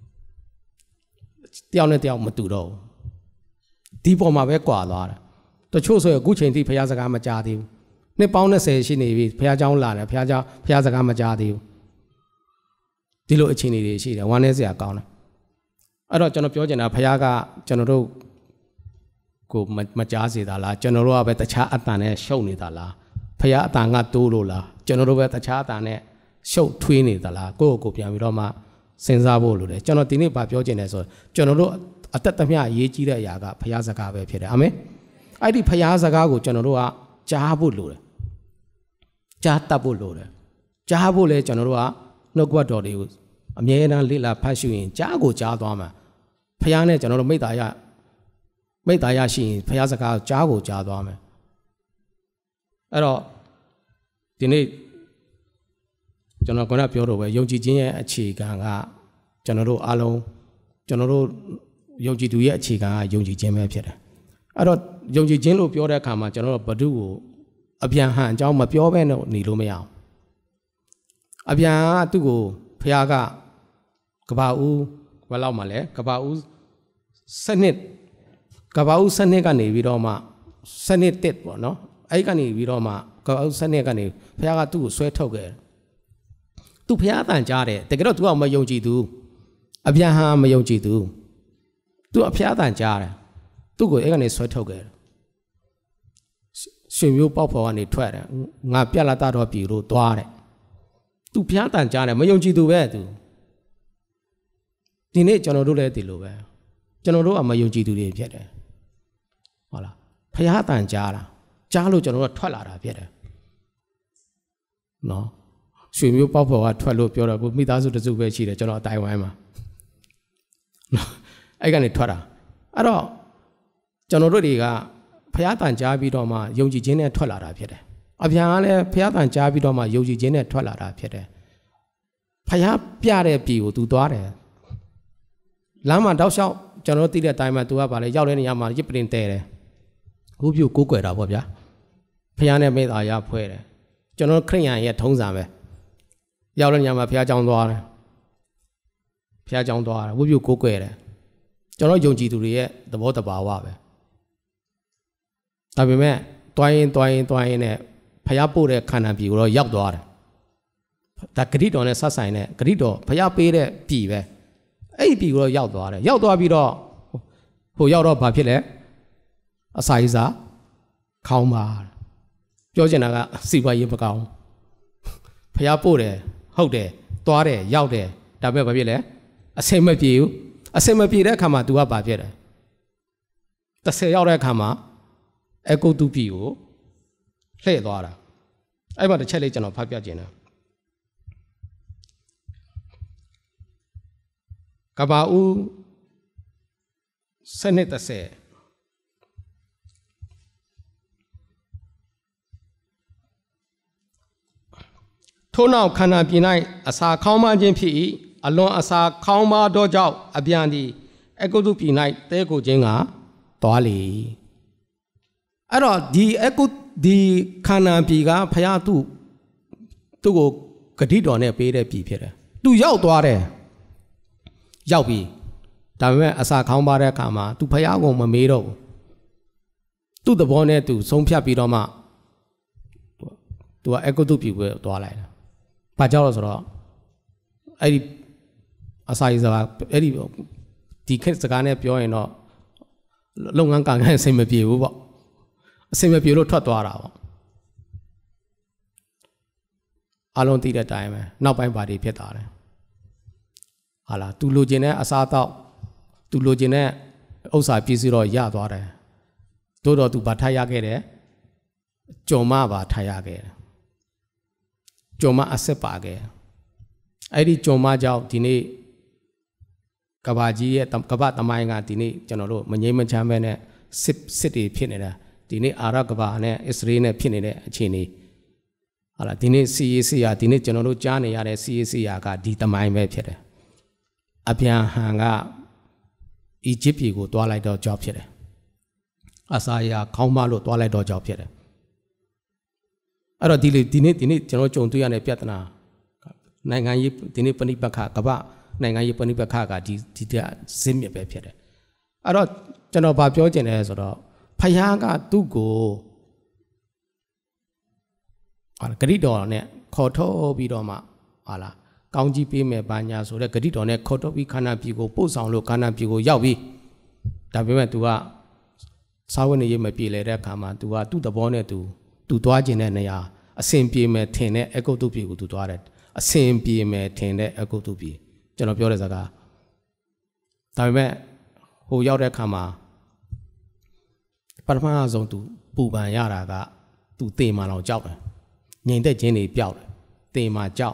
တယောက်နဲ့တယောက်မတူတော့ဘူးဒီပုံမှာပဲကွာသွားတယ်တချို့ဆိုရင်အခုချိန်ထိဖယားစကားမကြားသေးဘူးနှစ်ပေါင်း၂၀ရှိနေပြီဖယားเจ้าလာတယ်ဖယားเจ้าဖယားစကားမကြားသေးဘူးဒီလိုအခြေအနေတွေရှိတယ်ဝမ်းနည်းစရာကောင်းတယ်အဲ့တော့ကျွန်တော်ပြောချင်တာဖခင်ကကျွန်တော်တို့ကိုမကြားစေတာလားကျွန်တော်တို့ကပဲတခြားအတန်နဲ့ရှုပ်နေတာလားဖခင်အတန်ကတိုးလို့လားကျွန်တော်တို့ပဲတခြားအတန်နဲ့ရှုပ်ထွေးနေတာလားကိုယ့်ကိုယ်ပြန်ပြီးတော့မှစဉ်းစားဖို့လိုတယ်ကျွန်တော်ဒီနေ့ဗာပြောချင်တယ်ဆိုကျွန်တော်တို့အသက်သမျှအရေးကြီးတဲ့အရာကဖခင်စကားပဲဖြစ်တယ်အာမင်အဲ့ဒီဖခင်စကားကိုကျွန်တော်တို့ကကြားဖို့လိုတယ်ကြားတတ်ဖို့လိုတယ်ကြားဖို့လဲကျွန်တော်တို့ကနှုတ်ကပတ်တော်တွေကိုအမြဲတမ်းလေ့လာဖတ်ရှုရင်ကြားကိုကြားသွားမှာဖခင်နဲ့ကျွန်တော်တို့မိသားရမိသားရရှိရင်ဖခင်စကားကြားကိုကြားသွားမယ်အဲ့တော့ဒီနေ့ကျွန်တော်ကပြောတော့ပဲယုံကြည်ခြင်းရဲ့အခြေခံကကျွန်တော်တို့အားလုံးကျွန်တော်တို့ယုံကြည်သူရဲ့အခြေခံကယုံကြည်ခြင်းပဲဖြစ်တယ်အဲ့တော့ယုံကြည်ခြင်းလို့ပြောတဲ့အခါမှာကျွန်တော်တို့ဘဒုကိုအပြန်ဟန်အကြောင်းမပြောဘဲနဲ့နေလို့မရအောင်အပြန်ကသူ့ကိုဖခင်ကကဘာဦးဘယ်လောက်မှလဲကဘာဦးစနစ်ကဘာဦးစနစ်ကနေပြီးတော့မှစနစ်တစ်ပေါ့နော်အဲ့ကနေပြီးတော့မှကဘာဦးစနစ်ကနေဖခင်ကသူ့ကိုဆွဲထုတ်ခဲ့သူဖခင်အတန်ကြားတယ်တကယ်တော့သူကမယုံကြည်သူအပြန်ဟန်မယုံကြည်သူသူအဖခင်အတန်ကြားတယ်သူ့ကိုအဲ့ကနေဆွဲထုတ်ခဲ့ရှင်မျိုးပေါက်ဖော်ကနေထွက်တယ်ငါပြက်လာတော့ပြီလို့သွားတယ်သူဖျားတန်ကြားတယ်မယုံကြည်သူပဲသူဒီနေ့ကျွန်တော်တို့လည်းဒီလိုပဲကျွန်တော်တို့ကမယုံကြည်သူတွေဖြစ်တယ်ဟုတ်လားဖျားတန်ကြားတာကြားလို့ကျွန်တော်တို့ထွက်လာတာဖြစ်တယ်နော်ရွှေမျိုးပေါက်ဖော်ကထွက်လို့ပြောတော့ကိုမိသားစုတစုပဲရှိတယ်ကျွန်တော်အတိုင်းဝိုင်းမှာနော်အဲ့ကနေထွက်တာအဲ့တော့ကျွန်တော်တို့တွေကဖျားတန်ကြားပြီးတော့မှယုံကြည်ခြင်းနဲ့ထွက်လာတာဖြစ်တယ်အပြန်ကလည်းဖျားတန်ကြားပြီးတော့မှယုံကြည်ခြင်းနဲ့ထွက်လာတာဖြစ်တယ်ဖျားပြတဲ့ပြည်ကို तू သွားတယ်လမ်းမှာတောက်လျှောက်ကျွန်တော်သိတဲ့အတိုင်းမှာ तू ကပါလေရောက်တဲ့နေရာမှာရစ်ပရင်တဲတယ်ကိုပြုတ်ကိုးကွယ်တာပေါ့ဗျာဖျားနဲ့မေတ္တာရဖွဲ့တယ်ကျွန်တော်ခရိယန်ရဲ့ထုံးစံပဲရောက်တဲ့နေရာမှာဖျားကြောင်းသွားတယ်ဖျားကြောင်းသွားတယ်ဝိပြုတ်ကိုးကွယ်တယ်ကျွန်တော်ယုံကြည်သူတွေရဲ့သဘောတဘာဝပဲဒါပေမဲ့တွိုင်းရင်တွိုင်းရင်တွိုင်းရင်နဲ့ဖျားပို့တဲ့ခန္ဓာပြည်ကိုတော့ရောက်သွားတယ်ဒါဂရိတော်နဲ့ဆက်ဆိုင်တဲ့ဂရိတော်ဖျားပေးတဲ့ပြည်ပဲအဲ့ဒီပြည်ကိုတော့ရောက်သွားတယ်ရောက်သွားပြီးတော့ဟိုရောက်တော့ဘာဖြစ်လဲအစာအိစားခေါင်းပါပြောချင်တာကစီပွားရေးမကောင်းဖျားပို့တယ်ဟုတ်တယ်သွားတယ်ရောက်တယ်ဒါပေမဲ့ဘာဖြစ်လဲအစိမ့်မပြေဘူးအစိမ့်မပြေတဲ့အခါမှာ तू ကဘာဖြစ်လဲတစ်ဆယ်ရောက်တဲ့အခါမှာအကုတုပြည်ကိုလှည့်သွားတာအဲ့မှာတစ်ချက်လေးကျွန်တော်ဖတ်ပြခြင်းတယ်ကဘာဦးစနစ်တစ်ဆယ်ထို့နောက်ခန္ဓာပြည်၌အစာခေါင်းမခြင်းဖြစ်၏အလွန်အစာခေါင်းပါသောကြောင့်အပြန်သည်အကုတုပြည်၌တဲကိုခြင်းကသွားလေအဲ့တော့ဒီအကုဒီခန္ဓာပြည်ကဖယားသူ့သူ့ကိုဂတိတော်နဲ့ပေးတဲ့ပြည်ဖြစ်တယ်သူရောက်သွားတယ်ရောက်ပြီဒါပေမဲ့အစာခေါင်းပါတဲ့အခါမှာသူဖယားကိုမမေးတော့ဘူးသူ့သဘောနဲ့သူဆုံးဖြတ်ပြီးတော့မှသူကအကုတုပြည်ကိုသွားလိုက်တယ်ဘာကြောင့်လဲဆိုတော့အဲ့ဒီအစာရေးစကားအဲ့ဒီဒီခေတ်စကားနဲ့ပြောရင်တော့လုပ်ငန်းการငန်းအဆင်မပြေဘူးပေါ့အဆင်မပြေလို့ထွက်သွားတာပေါ့အလုံးသိတဲ့အတိုင်းပဲနောက်ပိုင်းပါတီဖြစ်သွားတယ်ဟာလားသူလိုချင်တဲ့အစားတော့သူလိုချင်တဲ့ဥစ္စာပစ္စည်းတော့ရသွားတယ်တိုးတော့သူဗာထားရခဲ့တယ်ကြုံမပါထားရခဲ့တယ်ကြုံမအဆက်ပါခဲ့အဲ့ဒီကြုံမကြောင့်ဒီနေ့ကဘာကြီးရဲ့ကဘာတမိုင်းကဒီနေ့ကျွန်တော်တို့မငြိမ်းမချမ်းပဲနဲ့စစ်စစ်တွေဖြစ်နေတာဒီနေ့အာရကဘာနဲ့အစ္စရေးနဲ့ဖြစ်နေတဲ့အခြေအနေဟာလားဒီနေ့စီရေးစီယာဒီနေ့ကျွန်တော်တို့ကြားနေရတဲ့စီရေးစီယာကဒီတမိုင်းပဲဖြစ်တယ်အပြန်ဟန်ကအီဂျစ်ပြည်ကိုတွားလိုက်တော့ကြောက်ဖြစ်တယ်အစာရခေါင်းမလို့တွားလိုက်တော့ကြောက်ဖြစ်တယ်အဲ့တော့ဒီလေဒီနေ့ဒီနေ့ကျွန်တော်ကြုံတွေ့ရတဲ့ပြဿနာနိုင်ငံရေးဒီနေ့ပဏိပက္ခကမ္ဘာနိုင်ငံရေးပဏိပက္ခကဒီဒီတဲ့ဇင်းမြစ်ပဲဖြစ်တယ်အဲ့တော့ကျွန်တော်ဗာပြောချင်တယ်ဆိုတော့ဖယားကသူ့ကိုဟာဂရိတော်နဲ့ခေါ်ထုတ်ပြီးတော့မှဟာလားကောင်းကြီးပေးမယ်ဘာညာဆိုတဲ့ဂတိတော်နဲ့ခေါ်တော့ပြီးခန္ဓာပြည်ကိုပို့ဆောင်လို့ခန္ဓာပြည်ကိုရောက်ပြီးဒါပေမဲ့ तू ကစာဝတ်နေရေးမပြေလေတဲ့အခါမှာ तू ကသူ့သဘောနဲ့ तू तू သွားခြင်းတဲ့နေရာအစဉ်ပြေမယ်ထင်တဲ့အကုတ်တုပြည်ကို तू သွားတယ်အစဉ်ပြေမယ်ထင်တဲ့အကုတ်တုပြည်ကျွန်တော်ပြောတဲ့စကားဒါပေမဲ့ဟိုရောက်တဲ့အခါမှာပထမဆုံး तू ပူပန်ရတာက तू တေမာအောင်ကြောက်တယ်ငြိမ်သက်ခြင်းတွေပျောက်တယ်တေမာကြောက်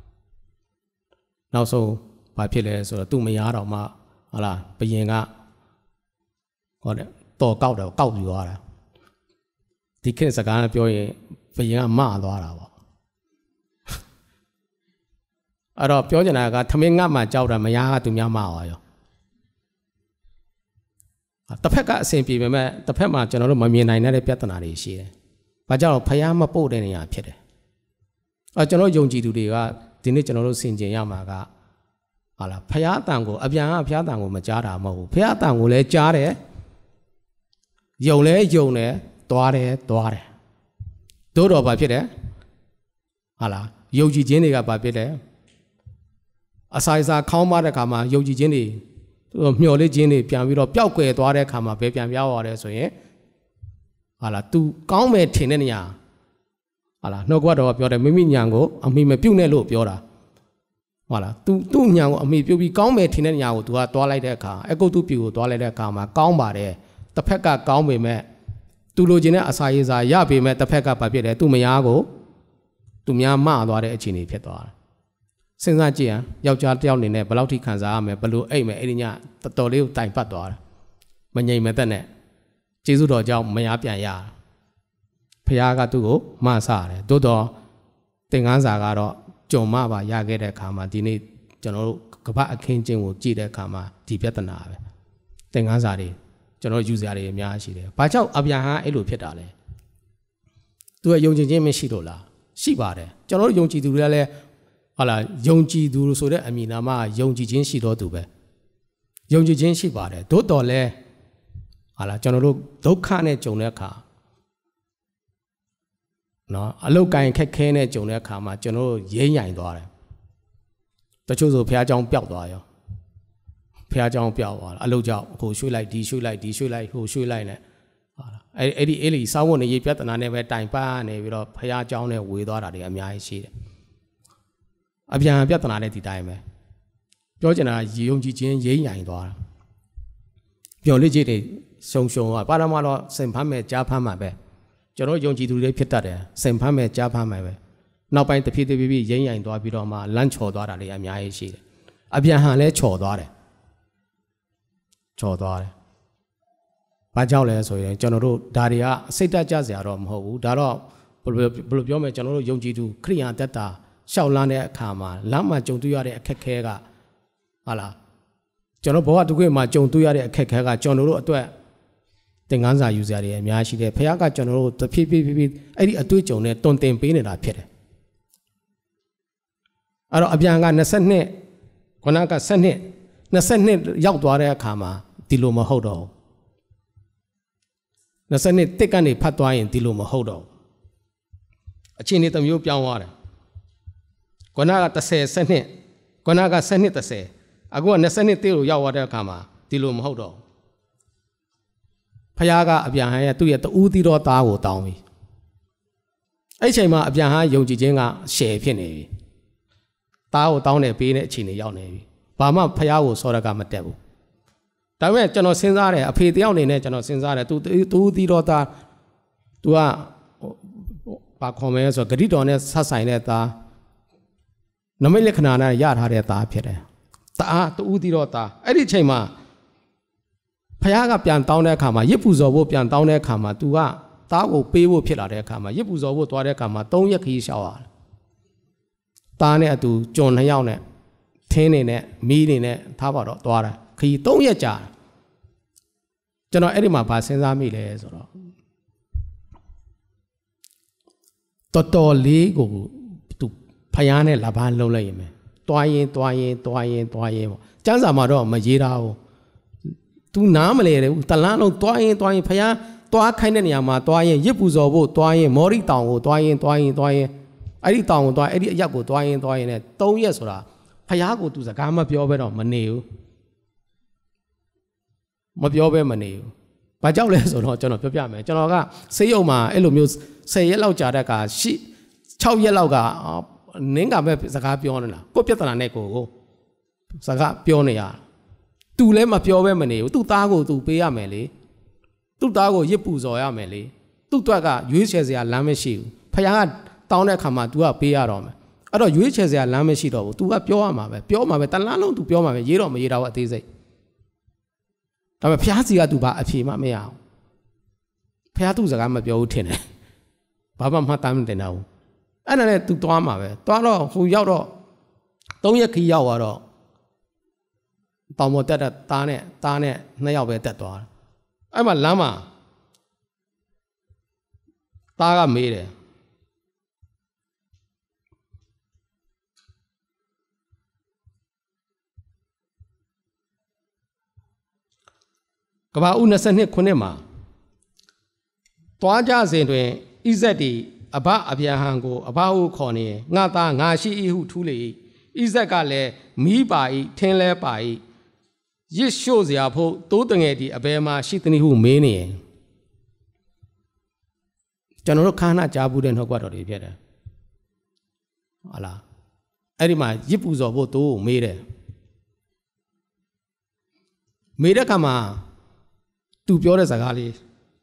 နောက်ဆုံးဘာဖြစ်လဲဆိုတော့ तू မရတော့မှဟာလားဘယင်ကဟောတယ်တော်ကောက်တယ်ကောက်ပြီးသွားတာဒီခေတ်စကားနဲ့ပြောရင်ဘယင်ကမသွားတာပေါ့အဲ့တော့ပြောချင်တာကထမင်းငတ်မှကြောက်တာမရကသူများမသွားရောတစ်ဖက်ကအဆင်ပြေပေမဲ့တစ်ဖက်မှာကျွန်တော်တို့မမြင်နိုင်တဲ့ပြဿနာတွေရှိတယ်။ဘာကြောင့်ဖယားမပို့တဲ့နေရာဖြစ်တယ်။အဲကျွန်တော်ယုံကြည်သူတွေကဒီနေ့ကျွန်တော်တို့ဆင်ခြင်ရမှာကဟာလားဖယားအတန်ကိုအပြန်အဖယားအတန်ကိုမကြားတာမဟုတ်ဘူး။ဖယားအတန်ကိုလည်းကြားတယ်။ယုံလဲယုံတယ်သွားတယ်သွားတယ်။တို့တော့ဘာဖြစ်တယ်။ဟာလားယုံကြည်ခြင်းတွေကဘာဖြစ်တယ်။အစာအစာခေါင်းမတဲ့ခါမှာယုံကြည်ခြင်းတွေမျော်လင့်ခြင်းတွေပြန်ပြီးတော့ပျောက်ကွယ်သွားတဲ့အခါမှာဘယ်ပြန်ပြောင်းရတယ်ဆိုရင်ဟာလား तू ကောင်းမယ်ထင်တဲ့နေရာဟာလားနှုတ်ကပတ်တော်ကပြောတယ်မိမိညာကိုအမိမပြုတ်နဲ့လို့ပြောတာဟာလား तू သူ့ညာကိုအမိပြုတ်ပြီးကောင်းမယ်ထင်တဲ့နေရာကို तू ကသွားလိုက်တဲ့အခါအကုတ်တုပြူကိုသွားလိုက်တဲ့အခါမှာကောင်းပါတယ်တစ်ဖက်ကကောင်းပေမဲ့ तू လိုချင်တဲ့အစာရေးစာရပေမဲ့တစ်ဖက်ကဘာဖြစ်လဲ तू မယားကို तू များမသွားတဲ့အခြေအနေဖြစ်သွားတယ်စဉ်းစားကြည့်ရင်ယောက်ျားတစ်ယောက်အနေနဲ့ဘယ်လောက်ထိခံစားရမလဲဘယ်လိုအိတ်မယ်အဲ့ဒီညတော်တော်လေးကိုတိုင်ပတ်သွားတာမငြိမ်မသက်နဲ့ကျေးဇူးတော်ကြောင့်မရပြန်ရဖခင်ကသူ့ကိုမဆရတယ်သို့တော့သင်္ကန်းစာကတော့ကြုံမပါရခဲ့တဲ့အခါမှာဒီနေ့ကျွန်တော်တို့ကပ္ပအခင်းချင်းကိုကြည့်တဲ့အခါမှာဒီပြဿနာပဲသင်္ကန်းစာတွေကျွန်တော်ယူစရာတွေအများကြီးရှိတယ်ဘာကြောင့်အဗျာဟန်အဲ့လိုဖြစ်တာလဲသူကယုံကြည်ခြင်းမရှိလို့လားရှိပါတယ်ကျွန်တော်တို့ယုံကြည်သူတွေလည်းဟာလာယုံကြည်သူဆိုတဲ့အမည်နာမယုံကြည်ခြင်းရှိတော်သူပဲယုံကြည်ခြင်းရှိပါတယ်သို့တော်လဲဟာလာကျွန်တော်တို့ဒုက္ခနဲ့ကြုံတဲ့အခါနော်အလုတ်ကင်ခက်ခဲနဲ့ကြုံတဲ့အခါမှာကျွန်တော်တို့ရိမ့်ညိုင်သွားတယ်တချို့ဆိုဘုရားကျောင်းပျောက်သွားရောဘုရားကျောင်းပျောက်သွားတာအလုတ်ကြောင့်ဟိုရွှေ့လိုက်ဒီရွှေ့လိုက်ဒီရွှေ့လိုက်ဟိုရွှေ့လိုက်နဲ့ဟာလာအဲ့အဲ့ဒီအဲ့ဒီစောင်းဝင်နေရေးပြဿနာနဲ့ပဲတိုင်ပန်းနေပြီးတော့ဘုရားကျောင်းနဲ့ဝေသွားတာတွေအများကြီးရှိတယ်အပြန်ပြဿနာနဲ့ဒီတိုင်းပဲပြောချင်တာယုံကြည်ခြင်းရိမ့်ညိုင်သွားတာပျော်လင့်ခြင်းတွေရှုံရှုံပါရမတော့စင်ဖမ်းမဲ့ကြားဖမ်းမှာပဲကျွန်တော်ယုံကြည်သူတွေဖြစ်တတ်တယ်စင်ဖမ်းမဲ့ကြားဖမ်းမှာပဲနောက်ပိုင်းတစ်ဖြည်းဖြည်းဖြည်းရိမ့်ညိုင်သွားပြီးတော့မှလန့်ချော်သွားတာတွေအများကြီးရှိတယ်အပြန်ဟန်လဲချော်သွားတယ်ချော်သွားတယ်ဘာကြောင့်လဲဆိုရင်ကျွန်တော်တို့ဒါတွေကစိတ်တက်ကြစရာတော့မဟုတ်ဘူးဒါတော့ဘယ်လိုပြောမလဲကျွန်တော်တို့ယုံကြည်သူခရိယာတတ်တာရှောက်လန်းတဲ့အခါမှာလမ်းမှာကြုံတွေ့ရတဲ့အခက်အခဲကဟာလားကျွန်တော်ဘဝတစ်ခုမှာကြုံတွေ့ရတဲ့အခက်အခဲကကျွန်တော်တို့အတွက်သင်ခန်းစာယူစရာတွေအများရှိတယ်ဖခင်ကကျွန်တော်တို့တဖြည်းဖြည်းဖြည်းအဲ့ဒီအတွေ့အကြုံနဲ့တွင်တင်ပေးနေတာဖြစ်တယ်အဲ့တော့အပြန်ကနှစ်ဆက်နှစ်ခொနကဆက်နှစ်နှစ်ဆက်နှစ်ရောက်သွားတဲ့အခါမှာဒီလိုမဟုတ်တော့နှစ်ဆက်နှစ်တစ်ကနေဖတ်သွားရင်ဒီလိုမဟုတ်တော့အချင်းတွေတစ်မျိုးပြောင်းသွားတယ်ခொနကသဆယ်ဆက်နှစ်ခொနကဆက်နှစ်သဆယ်အခုကနှစ်နှစ်တေးကိုရောက်သွားတဲ့အခါမှာဒီလိုမဟုတ်တော့ဖခင်ကအပြန်ဟန်ရဲ့သူ့ရဲ့တူးသီးတော်သားကိုတောင်းပြီအဲ့ချိန်မှာအပြန်ဟန်ယုံကြည်ခြင်းကရှယ်ဖြစ်နေပြီသားကိုတောင်းတယ်ပေးတဲ့အခြေအနေရောက်နေပြီဘာမှဖခင်ကိုစောရကမတက်ဘူးဒါပေမဲ့ကျွန်တော်စဉ်းစားတယ်အဖေတယောက်အနေနဲ့ကျွန်တော်စဉ်းစားတယ်သူတူးသီးတော်သားသူကဘာခေါ်မလဲဆိုဂရိတော်နဲ့ဆက်ဆိုင်တဲ့သားနမိတ်လက္ခဏာနဲ့ရထားတဲ့သားဖြစ်တယ်တအားတူးသီးတော်သားအဲ့ဒီအချိန်မှာဖခင်ကပြန်တောင်းတဲ့အခါမှာရစ်ပူဇော်ဖို့ပြန်တောင်းတဲ့အခါမှာ तू ကသားကိုပေးဖို့ဖြစ်လာတဲ့အခါမှာရစ်ပူဇော်ဖို့သွားတဲ့အခါမှာသုံးရက်ခရီးလျှောက်ရတယ်။သားနဲ့အတူကြုံနှစ်ယောက်နဲ့ထင်းနေနဲ့မီးနေနဲ့ထားပါတော့သွားတာခရီးသုံးရက်ကြာကျွန်တော်အဲ့ဒီမှာဗာစဉ်းစားမိလဲဆိုတော့တော်တော်လေးကို तू ဖခင်နဲ့လာပန်းလုံးလိုက်ရင်မယ်တွားရင်တွားရင်တွားရင်တွားရင်ပေါ့ကျမ်းစာမှာတော့မရေးတာဘူးသူနားမလဲတယ်တလန်းလုံးတွားရင်တွားရင်ဖခင်တွားခိုင်းတဲ့နေရာမှာတွားရင်ရစ်ပူဇော်ဖို့တွားရင်မော်ရီတောင်ကိုတွားရင်တွားရင်တွားရင်အဲ့ဒီတောင်ကိုသွားအဲ့ဒီအရက်ကိုသွားရင်သွားရင်လည်းသုံးရက်ဆိုတာဖယားကိုသူစကားမပြောဘဲတော့မနေဘူးမပြောဘဲမနေဘူးဘာကြောက်လဲဆိုတော့ကျွန်တော်ပြောပြမယ်ကျွန်တော်ကဆေးရုံမှာအဲ့လိုမျိုးဆယ်ရက်လောက်ကြာတဲ့အခါရှိခြောက်ရက်လောက်ကနင်းကပဲစကားပြောနေတာကိုပြဿနာနဲ့ကိုကိုစကားပြောနေရသူလည်းမပြောဘဲမနေဘူးသူ့သားကိုသူပေးရမယ်လေသူ့သားကိုရစ်ပူဇော်ရမယ်လေသူ့တွက်ကရွေးချယ်စရာလမ်းမရှိဘူးဖယားကတောင်းတဲ့အခါမှာ तू ကပေးရတော့မယ်အဲ့တော့ရွေးချယ်စရာလမ်းမရှိတော့ဘူး तू ကပြောရမှာပဲပြောမှာပဲတလားလုံး तू ပြောမှာပဲရေးတော့မရေးတော့ဘူးအသေးစိတ်ဒါပေမဲ့ဖျားစီက तू ဘာအဖြေမှမရအောင်ဖျားသူ့စကားမပြောဘူးထင်တယ်ဘာမှမှတ်တမ်းမတင်တော့ဘူးအဲ့ဒါနဲ့ तू သွားမှာပဲသွားတော့ဟိုရောက်တော့သုံးရက်ခီးရောက်သွားတော့တောင်ပေါ်တက်တဲ့သားနဲ့သားနဲ့နှစ်ယောက်ပဲတက်သွားတယ်အဲ့မှာလမ်းမှာသားကမေးတယ်ကဘာဦးနှစ်ခုနှစ်မှာတွားကြစဉ်တွင်ဣဇက်တီအဘအဗျာဟံကိုအဘဟုခေါ်နေငါသားငါရှိ၏ဟုထူးလေ၏ဣဇက်ကလည်းမိပါ၏ထင်းလဲပါ၏ရစ်ရှို့စရာဖို့တိုးတငယ်တီအဘယ်မှာရှိသနည်းဟုမေးနေရင်ကျွန်တော်တို့ခါနာကြားဘူးတဲ့နှုတ်ကတော်တွေဖြစ်တယ်ဟာလားအဲ့ဒီမှာရစ်ပူဇော်ဖို့တိုးကိုမေးတယ်မေးတဲ့အခါမှာသူပြောတဲ့စကားလေး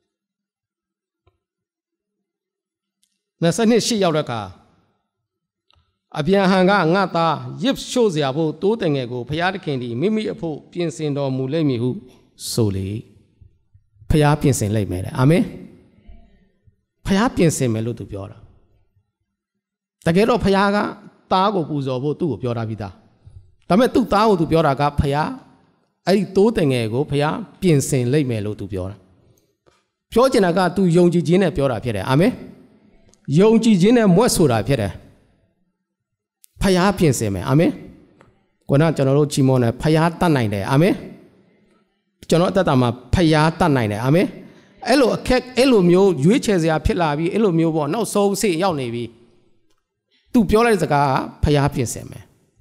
နှစ်ဆနှစ်ရှိရောက်တဲ့အခါအပြန်ဟန်ကငါသားရစ်ရှို့စရာဖို့တိုးတငယ်ကိုဖျားသခင်ဒီမိမိအဖို့ပြင်ဆင်တော်မူလိမ့်မည်ဟုဆိုလေဖျားပြင်ဆင်လိမ့်မယ်တဲ့အာမင်ဖျားပြင်ဆင်မယ်လို့သူပြောတာတကယ်တော့ဖျားကသားကိုပူဇော်ဖို့သူ့ကိုပြောတာပြီးသားဒါပေမဲ့သူ့သားကိုသူပြောတာကဖျားအဲ့ဒီတိုးတငယ်ကိုဖျားပြင်ဆင်လိမ့်မယ်လို့သူပြောတာပြောချင်တာကသူယုံကြည်ခြင်းနဲ့ပြောတာဖြစ်တယ်အာမင်ယုံကြည်ခြင်းနဲ့မွတ်ဆိုတာဖြစ်တယ်ဖျားပြင်ဆင်မယ်အာမင်ခုနကျွန်တော်တို့ချီးမွမ်းတယ်ဖျားတတ်နိုင်တယ်အာမင်ကျွန်တော်အသက်တာမှာဖျားတတ်နိုင်တယ်အာမင်အဲ့လိုအခက်အဲ့လိုမျိုးရွေးချယ်စရာဖြစ်လာပြီးအဲ့လိုမျိုးပေါ့နောက်ဆုံးစိတ်ရောက်နေပြီသူပြောလိုက်တဲ့စကားကဖျားပြင်ဆင်မယ်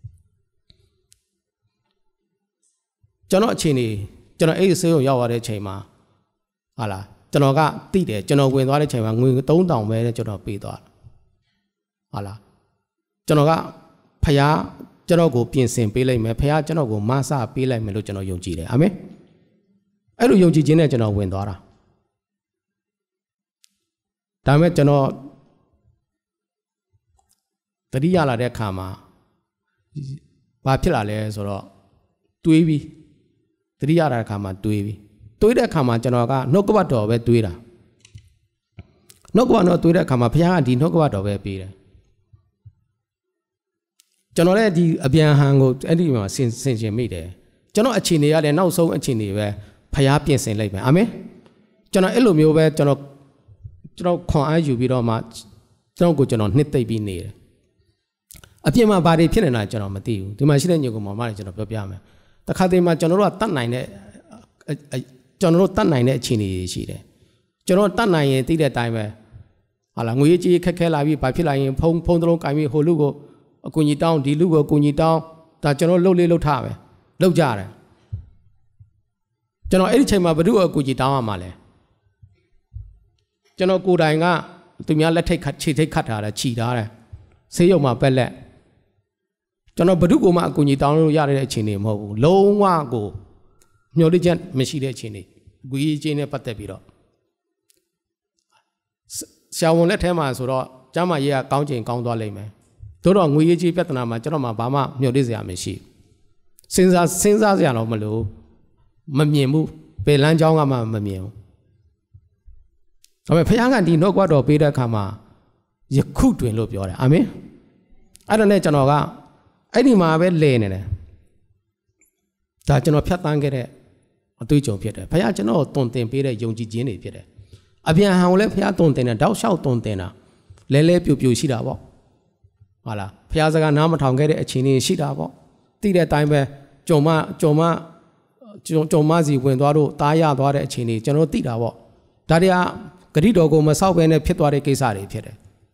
ကျွန်တော်အချိန်နေကျွန်တော်အဲ့ဒီဆေးရုံရောက်သွားတဲ့အချိန်မှာဟာလားကျွန်တော်ကတိတယ်ကျွန်တော်ဝင်သွားတဲ့အချိန်မှာငွေသုံးထောင်ပဲကျွန်တော်ပေးသွားဟာလားကျွန်တော်ကဖျားကျွန်တော်ကိုပြင်ဆင်ပေးလိုက်မယ်ဖျားကျွန်တော်ကိုမဆပေးလိုက်မယ်လို့ကျွန်တော်ယုံကြည်တယ်အာမင်အဲ့လိုယုံကြည်ခြင်းနဲ့ကျွန်တော်ဝင်သွားတာဒါပေမဲ့ကျွန်တော်တတိယလာတဲ့အခါမှာဘာဖြစ်လာလဲဆိုတော့တွေးပြီးတတိယလာတဲ့အခါမှာတွေးပြီးတွေးတဲ့အခါမှာကျွန်တော်ကနှုတ်ကပတ်တော်ပဲတွေးတာနှုတ်ကပတ်တော်တွေးတဲ့အခါမှာဘုရားကဒီနှုတ်ကပတ်တော်ပဲပေးတယ်ကျွန်တော်လည်းဒီအပြန်ဟန်ကိုအဲ့ဒီမှာဆင်ဆင်ရှင်မိတယ်ကျွန်တော်အခြေအနေရလည်းနောက်ဆုံးအခြေအနေပဲဘုရားပြင်ဆင်လိုက်မယ်အာမင်ကျွန်တော်အဲ့လိုမျိုးပဲကျွန်တော်ကျွန်တော်ခွန်အားယူပြီးတော့မှကျွန်တော်ကိုကျွန်တော်နှစ်သိပ်ပြီးနေတယ်အပြင်မှာဘာတွေဖြစ်နေတာကျွန်တော်မသိဘူးဒီမှာရှိတဲ့ညကိုမောင်မတွေကျွန်တော်ပြောပြမယ်တခါတည်းမှာကျွန်တော်တို့ကတတ်နိုင်တဲ့ကျွန်တော်တို့တတ်နိုင်တဲ့အခြေအနေရှိတယ်ကျွန်တော်တတ်နိုင်ရင်သိတဲ့အတိုင်းပဲဟာလားငွေကြီးခက်ခဲလာပြီးဘာဖြစ်လာရင်ဖုံဖုံတလုံးကင်ပြီးဟိုလူကိုအကူကြီးတောင်းဒီလူကိုအကူကြီးတောင်းဒါကျွန်တော်လှုပ်လေးလှုပ်ထားပဲလှုပ်ကြတယ်ကျွန်တော်အဲ့ဒီချိန်မှာဘယ်သူ့အကူကြီးတောင်းရမှာလဲကျွန်တော်ကိုယ်တိုင်ကသူများလက်ထိတ်ခတ်ခြေထိတ်ခတ်ထားတယ်ခြိထားတယ်ဆေးရုံမှာပက်လက်ကျွန်တော်ဘယ်သူ့ကိုမှအကူကြီးတောင်းလို့ရတဲ့အခြေအနေမဟုတ်ဘူးလုံးဝကိုမျှော်လင့်ချက်မရှိတဲ့အခြေအနေအကူကြီးချင်းနဲ့ပတ်သက်ပြီးတော့ဆရာဝန်လက်ထဲမှာဆိုတော့ကျမ်းမာရေးကကောင်းကျင်ကောင်းသွားလိမ့်မယ်တို့တော့ငွေရေးကြီးပြဿနာမှာကျွန်တော်မှဘာမှမျှော်လင့်စရာမရှိစဉ်းစားစဉ်းစားစရာတော့မလိုမမြင်ဘူးဘယ်လမ်းကြောင်းကမှမမြင်ဘူးဒါပေမဲ့ဘုရားကဒီနှုတ်ကပတ်တော်ပေးတဲ့အခါမှာယခုတွင်လို့ပြောတယ်အာမင်အဲ့ဒါနဲ့ကျွန်တော်ကအဲ့ဒီမှာပဲလဲနေတယ်ဒါကျွန်တော်ဖြတ်တန်းခဲ့တဲ့အတွေ့အကြုံဖြစ်တယ်ဘုရားကျွန်တော်ကိုတုံတင်ပေးတဲ့ယုံကြည်ခြင်းတွေဖြစ်တယ်အပြန်ဟန်ကိုလည်းဘုရားတုံတင်တယ်တောက်လျှောက်တုံတင်တာလဲလဲပြူပြူရှိတာပေါ့ဟာလားဘုရားစကားနားမထောင်ခဲ့တဲ့အခြေအနေရှိတာပေါ့သိတဲ့အတိုင်းပဲကြုံမကြုံမကြုံမစီဝင်သွားတော့တားရသွားတဲ့အခြေအနေကျွန်တော်သိတာပေါ့ဒါတွေကဂရိတော်ကိုမဆောက်ဘဲနဲ့ဖြစ်သွားတဲ့ကိစ္စတွေဖြစ်တယ်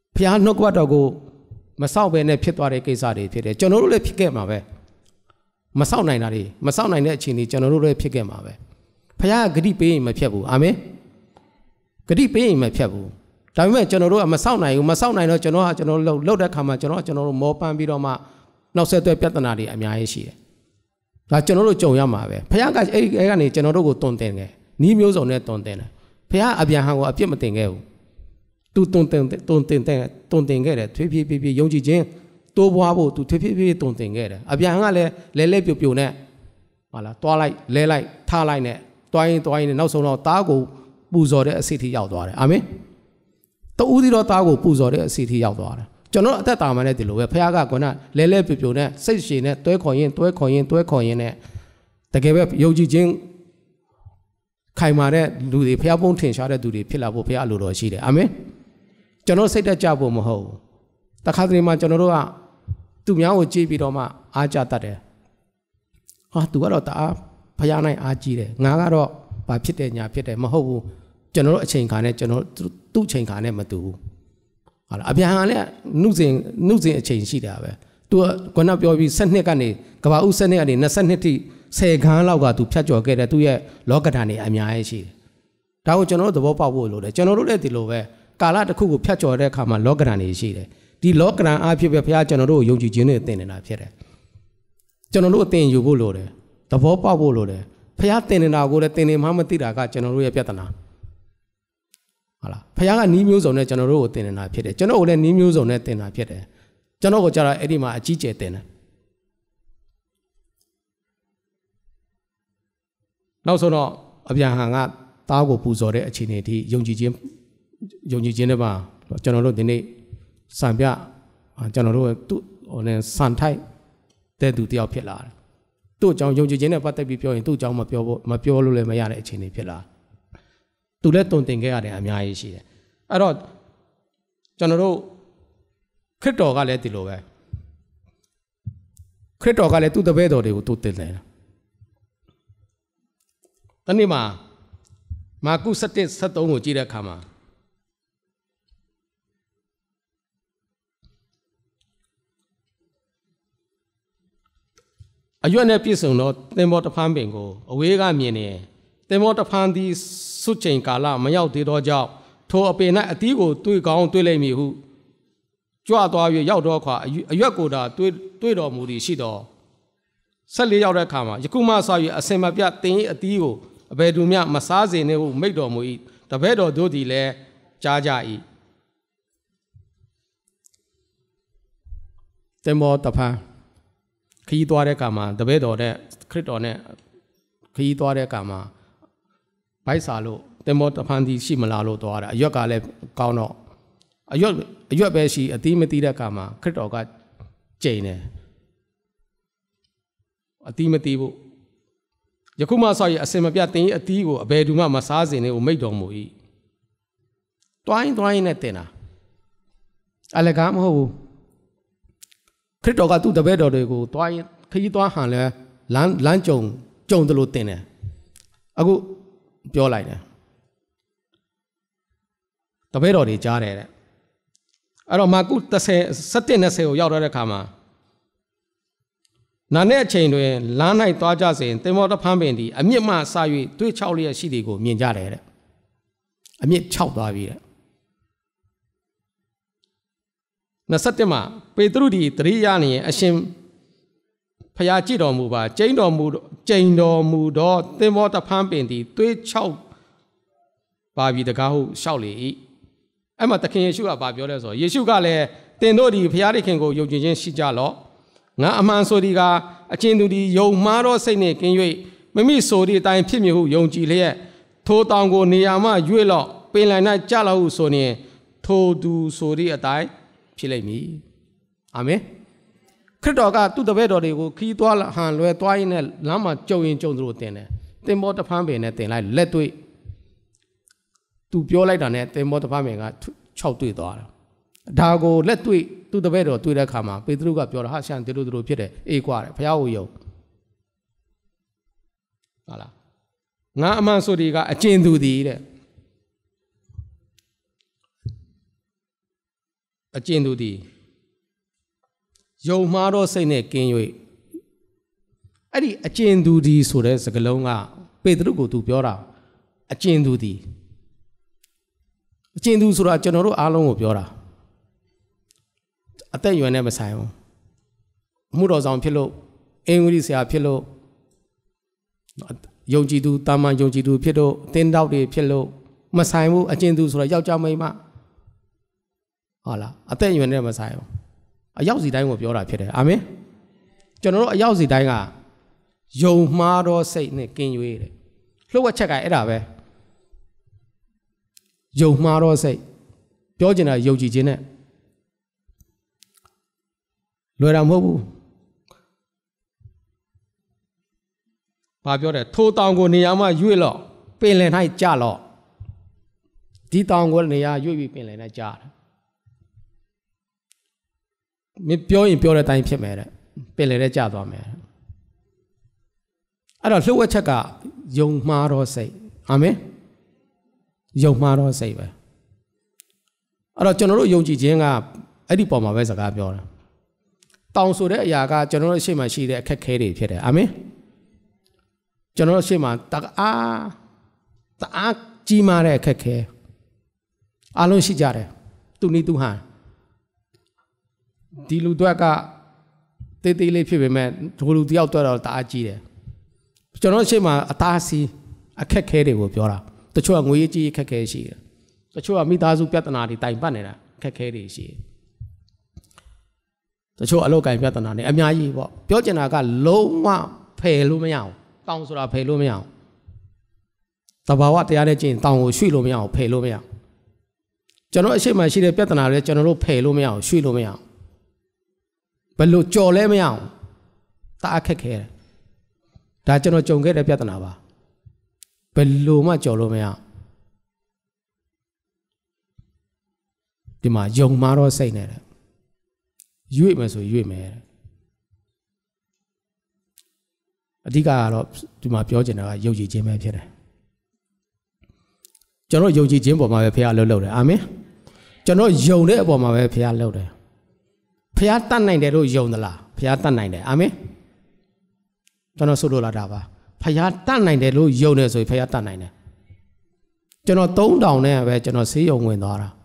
ဖျားနှုတ်ကပတ်တော်ကိုမဆောက်ဘဲနဲ့ဖြစ်သွားတဲ့ကိစ္စတွေဖြစ်တယ်ကျွန်တော်တို့လည်းဖြစ်ခဲ့မှာပဲမဆောက်နိုင်တာတွေမဆောက်နိုင်တဲ့အခြေအနေကျွန်တော်တို့လည်းဖြစ်ခဲ့မှာပဲဖျားကဂတိပေးရင်မဖြစ်ဘူးအာမင်ဂတိပေးရင်မဖြစ်ဘူးဒါပေမဲ့ကျွန်တော်တို့ကမဆောက်နိုင်ဘူးမဆောက်နိုင်တော့ကျွန်တော်ကကျွန်တော်လှုပ်လှုပ်တဲ့ခါမှာကျွန်တော်ကကျွန်တော်တို့မောပန်းပြီးတော့မှနောက်ဆက်တွဲပြဿနာတွေအများကြီးရှိတယ်ဒါကျွန်တော်တို့ကြုံရမှာပဲဖခင်ကအဲ့ဒီကနေကျွန်တော်တို့ကိုတွန်တင်တယ်နီးမျိုးစုံနဲ့တွန်တင်တယ်ဖခင်အပြန်ဟန်ကိုအပြစ်မတင်ခဲ့ဘူးသူတွန်တင်တွန်တင်တဲ့တွန်တင်ခဲ့တယ်ထွေးဖြည်းဖြည်းဖြည်းယုံကြည်ခြင်းတိုးပွားဖို့သူထွေးဖြည်းဖြည်းတွန်တင်ခဲ့တယ်အပြန်ဟန်ကလည်းလဲလဲပြိုပြိုနဲ့ဟာလားတွားလိုက်လဲလိုက်ထားလိုက်နဲ့တွားရင်တွားရင်နောက်ဆုံးတော့တားကိုပူဇော်တဲ့အစီအထိရောက်သွားတယ်အာမင်တူးသီးတော့တားကိုပူဇော်တဲ့အစီအထိရောက်သွားတယ်ကျွန်တော်အသက်တာမှလည်းဒီလိုပဲဖခင်ကကွနာလဲလဲပြိုပြိုနဲ့စိတ်ရှည်နဲ့တွဲခေါ်ရင်တွဲခေါ်ရင်တွဲခေါ်ရင်နဲ့တကယ်ပဲယုံကြည်ခြင်းခိုင်မာတဲ့လူတွေဖခင်ပုံထင်ရှားတဲ့သူတွေဖြစ်လာဖို့ဖခင်လိုတော်ရှိတယ်အာမင်ကျွန်တော်စိတ်တက်ကြဖို့မဟုတ်ဘူးတခါတလေမှကျွန်တော်တို့ကသူများကိုကြည့်ပြီးတော့မှအားကြတတ်တယ်ဟာသူကတော့တအားဖခင်နိုင်အားကြီးတယ်ငါကတော့ဘာဖြစ်တယ်ညာဖြစ်တယ်မဟုတ်ဘူးကျွန်တော်တို့အချိန်ခါနဲ့ကျွန်တော်သူ့အချိန်ခါနဲ့မတူဘူးဟာလားအပြန်ဟန်လည်းနှုတ်စဉ်နှုတ်စဉ်အချိန်ရှိတာပဲသူကခုနပြောပြီး၁၂ကနေကဘာဦး၁၂ကနေ၂၂ထိဆယ်ခန်းလောက်ကသူဖြတ်ကျော်ခဲ့တဲ့သူရဲ့လောကဓာတ်တွေအများကြီးရှိတယ်ဒါကိုကျွန်တော်တို့သဘောပေါက်ဖို့လိုတယ်ကျွန်တော်တို့လည်းဒီလိုပဲကာလတစ်ခုကိုဖြတ်ကျော်တဲ့အခါမှာလောကဓာတ်တွေရှိတယ်ဒီလောကဓာတ်အားဖြင့်ပဲဘုရားကျွန်တော်တို့ကိုယုံကြည်ခြင်းနဲ့သင်နေတာဖြစ်တယ်ကျွန်တော်တို့အသင်ယူဖို့လိုတယ်သဘောပေါက်ဖို့လိုတယ်ဘုရားသင်နေတာကိုလည်းသင်နေမှမသိတာကကျွန်တော်တို့ရဲ့ပြဿနာဟုတ်လားဘုရားကနီးမျိုးစုံနဲ့ကျွန်တော်တို့ကိုသင်နေတာဖြစ်တယ်ကျွန်တော်ကိုလည်းနီးမျိုးစုံနဲ့သင်တာဖြစ်တယ်ကျွန်တော်ကိုကြတော့အဲ့ဒီမှာအကြီးကျယ်သင်တယ်နောက်ဆုံးတော့အပြန်ဟန်ကသားကိုပူဇော်တဲ့အခြေအနေထိယုံကြည်ခြင်းယုံကြည်ခြင်းနဲ့ပါကျွန်တော်တို့ဒီနေ့စံပြကျွန်တော်တို့သူ့ဟိုနဲ့စံထိုက်တဲ့သူတယောက်ဖြစ်လာတယ်သူ့အကြောင်းယုံကြည်ခြင်းနဲ့ပတ်သက်ပြီးပြောရင်သူ့အကြောင်းမပြောဖို့မပြောလို့လည်းမရတဲ့အခြေအနေဖြစ်လာသူလည်းတုံတင်ခဲ့ရတယ်အများကြီးရှိတယ်အဲ့တော့ကျွန်တော်တို့ခရစ်တော်ကလည်းဒီလိုပဲခရစ်တော်ကလည်းသူ့တပည့်တော်တွေကိုသူတင်တယ်တနေ့မှာမာကု၁၁ ၁၃ကိုကြည့်တဲ့အခါမှာအရွက်နဲ့ပြည့်စုံသောသင်္ဘောတစ်ဖန်းပင်ကိုအဝေးကမြင်နေသင်္ဘောတစ်ဖန်းသည်စွတ်ချိန်ကာလမရောက်သေးသောကြောင့်ထိုအပင်၌အသီးကိုတွေးကောင်းတွေးလိုက်မည်ဟုကြွသွား၍ရောက်တော့ခွာအရွက်ကိုသာတွေးတွေးတော်မူသည်ရှိတော်၁၄ရောက်တဲ့အခါမှာယခုမှစ၍အစင်မပြတ်တင်၏အသီးကိုအဘယ်သူမျှမစားစေနှင့်ဟုမိန့်တော်မူ၏တပည့်တော်တို့သည်လည်းကြားကြ၏သင်္ဘောတစ်ဖန်းခရီးသွားတဲ့အခါမှာတပည့်တော်နဲ့ခရစ်တော်နဲ့ခရီးသွားတဲ့အခါမှာဗိုက်စာလို့သင်္ဘောတစ်ဖန်းသည်ရှိမလားလို့သွားတာအရွက်ကလည်းကောင်းတော့အရွက်အရွက်ပဲရှိအသီးမသီးတဲ့အခါမှာခရစ်တော်ကကြိမ်တယ်အသီးမသီးဖို့ယခုမှစရအစင်မပြတ်တင်အသီးကိုအဘယ်သူမှမစားစေနဲ့ကိုမိတ်တော်မူ၏တွိုင်းတွိုင်းနဲ့တင်တာအလကားမဟုတ်ဘူးခရစ်တော်ကသူ့တပည့်တော်တွေကိုတွိုင်းခရီးသွားဟန်လဲလမ်းလမ်းကြုံကြုံတယ်လို့တင်တယ်အခုပြောလိုက်တယ်တပည့်တော်တွေကြားတယ်တဲ့အဲ့တော့မာကု၁၀ ၁၁ ၂၀ကိုရောက်တဲ့အခါမှာနာနဲ့အချိန်တွင်လမ်း၌သွားကြစဉ်သင်္ဘောတစ်ဖန်းပင်သည်အမြင့်မှဆ၍တွေးချောက်လျက်ရှိသည်ကိုမြင်ကြတယ်တဲ့အမြင့်ခြောက်သွားပြီတဲ့၂၁မှာပေတရုသည်တရိယာနေအရှင်ဖျားကြည့်တော်မူပါကျိန်တော်မူကျိန်တော်မူသောသင်္ဘောတစ်ဖန်းပင်သည်တွေးချောက်ပါပြီတကားဟုလျှောက်လေ၏အဲ့မှာသခင်ယေရှုကဘာပြောလဲဆိုတော့ယေရှုကလည်းသင်တို့သည်ဖျားသခင်ကိုယုံကြည်ခြင်းရှိကြလော့ငါအမှန်ဆိုဒီကအချင်းသူသည်ယုံမှားသောစိတ်နှင့်ကင်း၍မမိဆိုသည့်အတိုင်းဖြစ်မည်ဟုယုံကြည်လျက်ထိုတောင်ကိုနေရာမှရွေ့လော့ပင်လယ်၌ကျလော့ဟုဆိုရင်ထိုသူဆိုသည့်အတိုင်းဖြစ်လိမ့်မည်အာမင်ခရစ်တော်ကသူ့တပည့်တော်တွေကိုခီးသွားဟန်လွယ်သွားရင်းနဲ့လမ်းမှာကြုံရင်ကြုံသလိုတင်တယ်သင်္ဘောတစ်ဖန်းပင်နဲ့တင်လိုက်လက်တွေ့သူပြောလိုက်တာနဲ့သင်္ဘောတစ်ဖန်းပင်က၆တွေ့သွားတာဒါကိုလက်တွေ့သူ့တပည့်တော်တွေ့တဲ့အခါမှာပေတရုကပြောတာဟာရှန်ဒီလိုဒီလိုဖြစ်တယ်အေးကွာတယ်ဘုရားကိုယုံဟာလားငါအမှန်ဆိုဒီကအကျဉ်သူသည်တဲ့အကျဉ်သူသည်ယုံမှားသောစိတ်နဲ့ကင်း၍အဲ့ဒီအကျဉ်သူသည်ဆိုတဲ့စကားလုံးကပေတရုကိုသူပြောတာအကျဉ်သူသည်အကျဉ်သူဆိုတာကျွန်တော်တို့အားလုံးကိုပြောတာအသက်အရွယ်နဲ့မဆိုင်ဘူးအမှုတော်ဆောင်ဖြစ်လို့အင်္ဂလိပ်ဆရာဖြစ်လို့ယုံကြည်သူတာမန်ယုံကြည်သူဖြစ်လို့အသင်းတောက်တွေဖြစ်လို့မဆိုင်ဘူးအကျဉ်သူဆိုတာယောက်ျားမိန်းမဟုတ်လားအသက်အရွယ်နဲ့မဆိုင်ဘူးအရောက်စီတိုင်းကိုပြောတာဖြစ်တယ်အာမင်ကျွန်တော်တို့အရောက်စီတိုင်းကယုံမှားသောစိတ်နဲ့ကင်း၍တဲ့လှုပ်ဝက်ချက်ကအဲ့ဒါပဲယုံမှားသောစိတ်ပြောချင်တာယုံကြည်ခြင်းနဲ့လွယ်တာမဟုတ်ဘူးဘာပြောတယ်ထိုတောင်ကိုနေရာမှာရွေ့လော့ပင်လယ်၌ကျလော့ဒီတောင်ကိုနေရာရွေ့ပြီးပင်လယ်၌ကျတယ်မင်းပြောရင်ပြောတဲ့အတိုင်းဖြစ်မယ်တဲ့ပင်လယ်ထဲကျသွားမယ်အဲ့တော့လှုပ်ဝက်ချက်ကယုံမှားသောစိတ်အာမင်ယုံမှားသောစိတ်ပဲအဲ့တော့ကျွန်တော်တို့ယုံကြည်ခြင်းကအဲ့ဒီပုံမှာပဲစကားပြောတာတောင်ဆိုတဲ့အရာကကျွန်တော်တို့ရှေ့မှာရှိတဲ့အခက်ခဲတွေဖြစ်တယ်အာမင်ကျွန်တော်တို့ရှေ့မှာတအားတအားကြီးမားတဲ့အခက်ခဲအလုံးရှိကြတယ်သူနီးသူဟန်ဒီလူတွေကတေးသေးလေးဖြစ်ပေမဲ့ဒိုလူတယောက်တော့တအားကြီးတယ်ကျွန်တော်ရှေ့မှာအသားစီးအခက်ခဲတွေကိုပြောတာတချို့ကငွေရေးကြီးအခက်ခဲရှိတယ်တချို့ကမိသားစုပြဿနာတွေတိုင်ပတ်နေတာအခက်ခဲတွေရှိတယ်တချို့အလုပ်ကိုင်ပြဿနာတွေအများကြီးပေါ့ပြောချင်တာကလုံးဝဖယ်လို့မရအောင်တောင်ဆိုတာဖယ်လို့မရအောင်တဘာဝတရားနဲ့ကျင့်တောင်ကိုရွှေ့လို့မရအောင်ဖယ်လို့မရအောင်ကျွန်တော်အရှိမရှိတဲ့ပြဿနာတွေကျွန်တော်တို့ဖယ်လို့မရအောင်ရွှေ့လို့မရအောင်ဘယ်လိုကြော်လဲမရအောင်တအားခက်ခဲတယ်ဒါကျွန်တော်ကြုံခဲ့တဲ့ပြဿနာပါဘယ်လိုမှကြော်လို့မရအောင်ဒီမှာယုံမှားတော့စိတ်နဲ့တဲ့ရွေ့မယ်ဆိုရွေ့မယ်အဓိကကတော့ဒီမှာပြောချင်တာကယုံကြည်ခြင်းပဲဖြစ်တယ်ကျွန်တော်ယုံကြည်ခြင်းပေါ်မှာပဲဖခင်လှုပ်လှုပ်တယ်အာမင်ကျွန်တော်ယုံတဲ့အပေါ်မှာပဲဖခင်လှုပ်တယ်ဖခင်တတ်နိုင်တယ်လို့ယုံသလားဖခင်တတ်နိုင်တယ်အာမင်ကျွန်တော်ဆိုလိုလာတာပါဖခင်တတ်နိုင်တယ်လို့ယုံတယ်ဆိုရင်ဖခင်တတ်နိုင်တယ်ကျွန်တော်သုံးတောင်နဲ့ပဲကျွန်တော်ဆေးရုံဝင်သွားတာ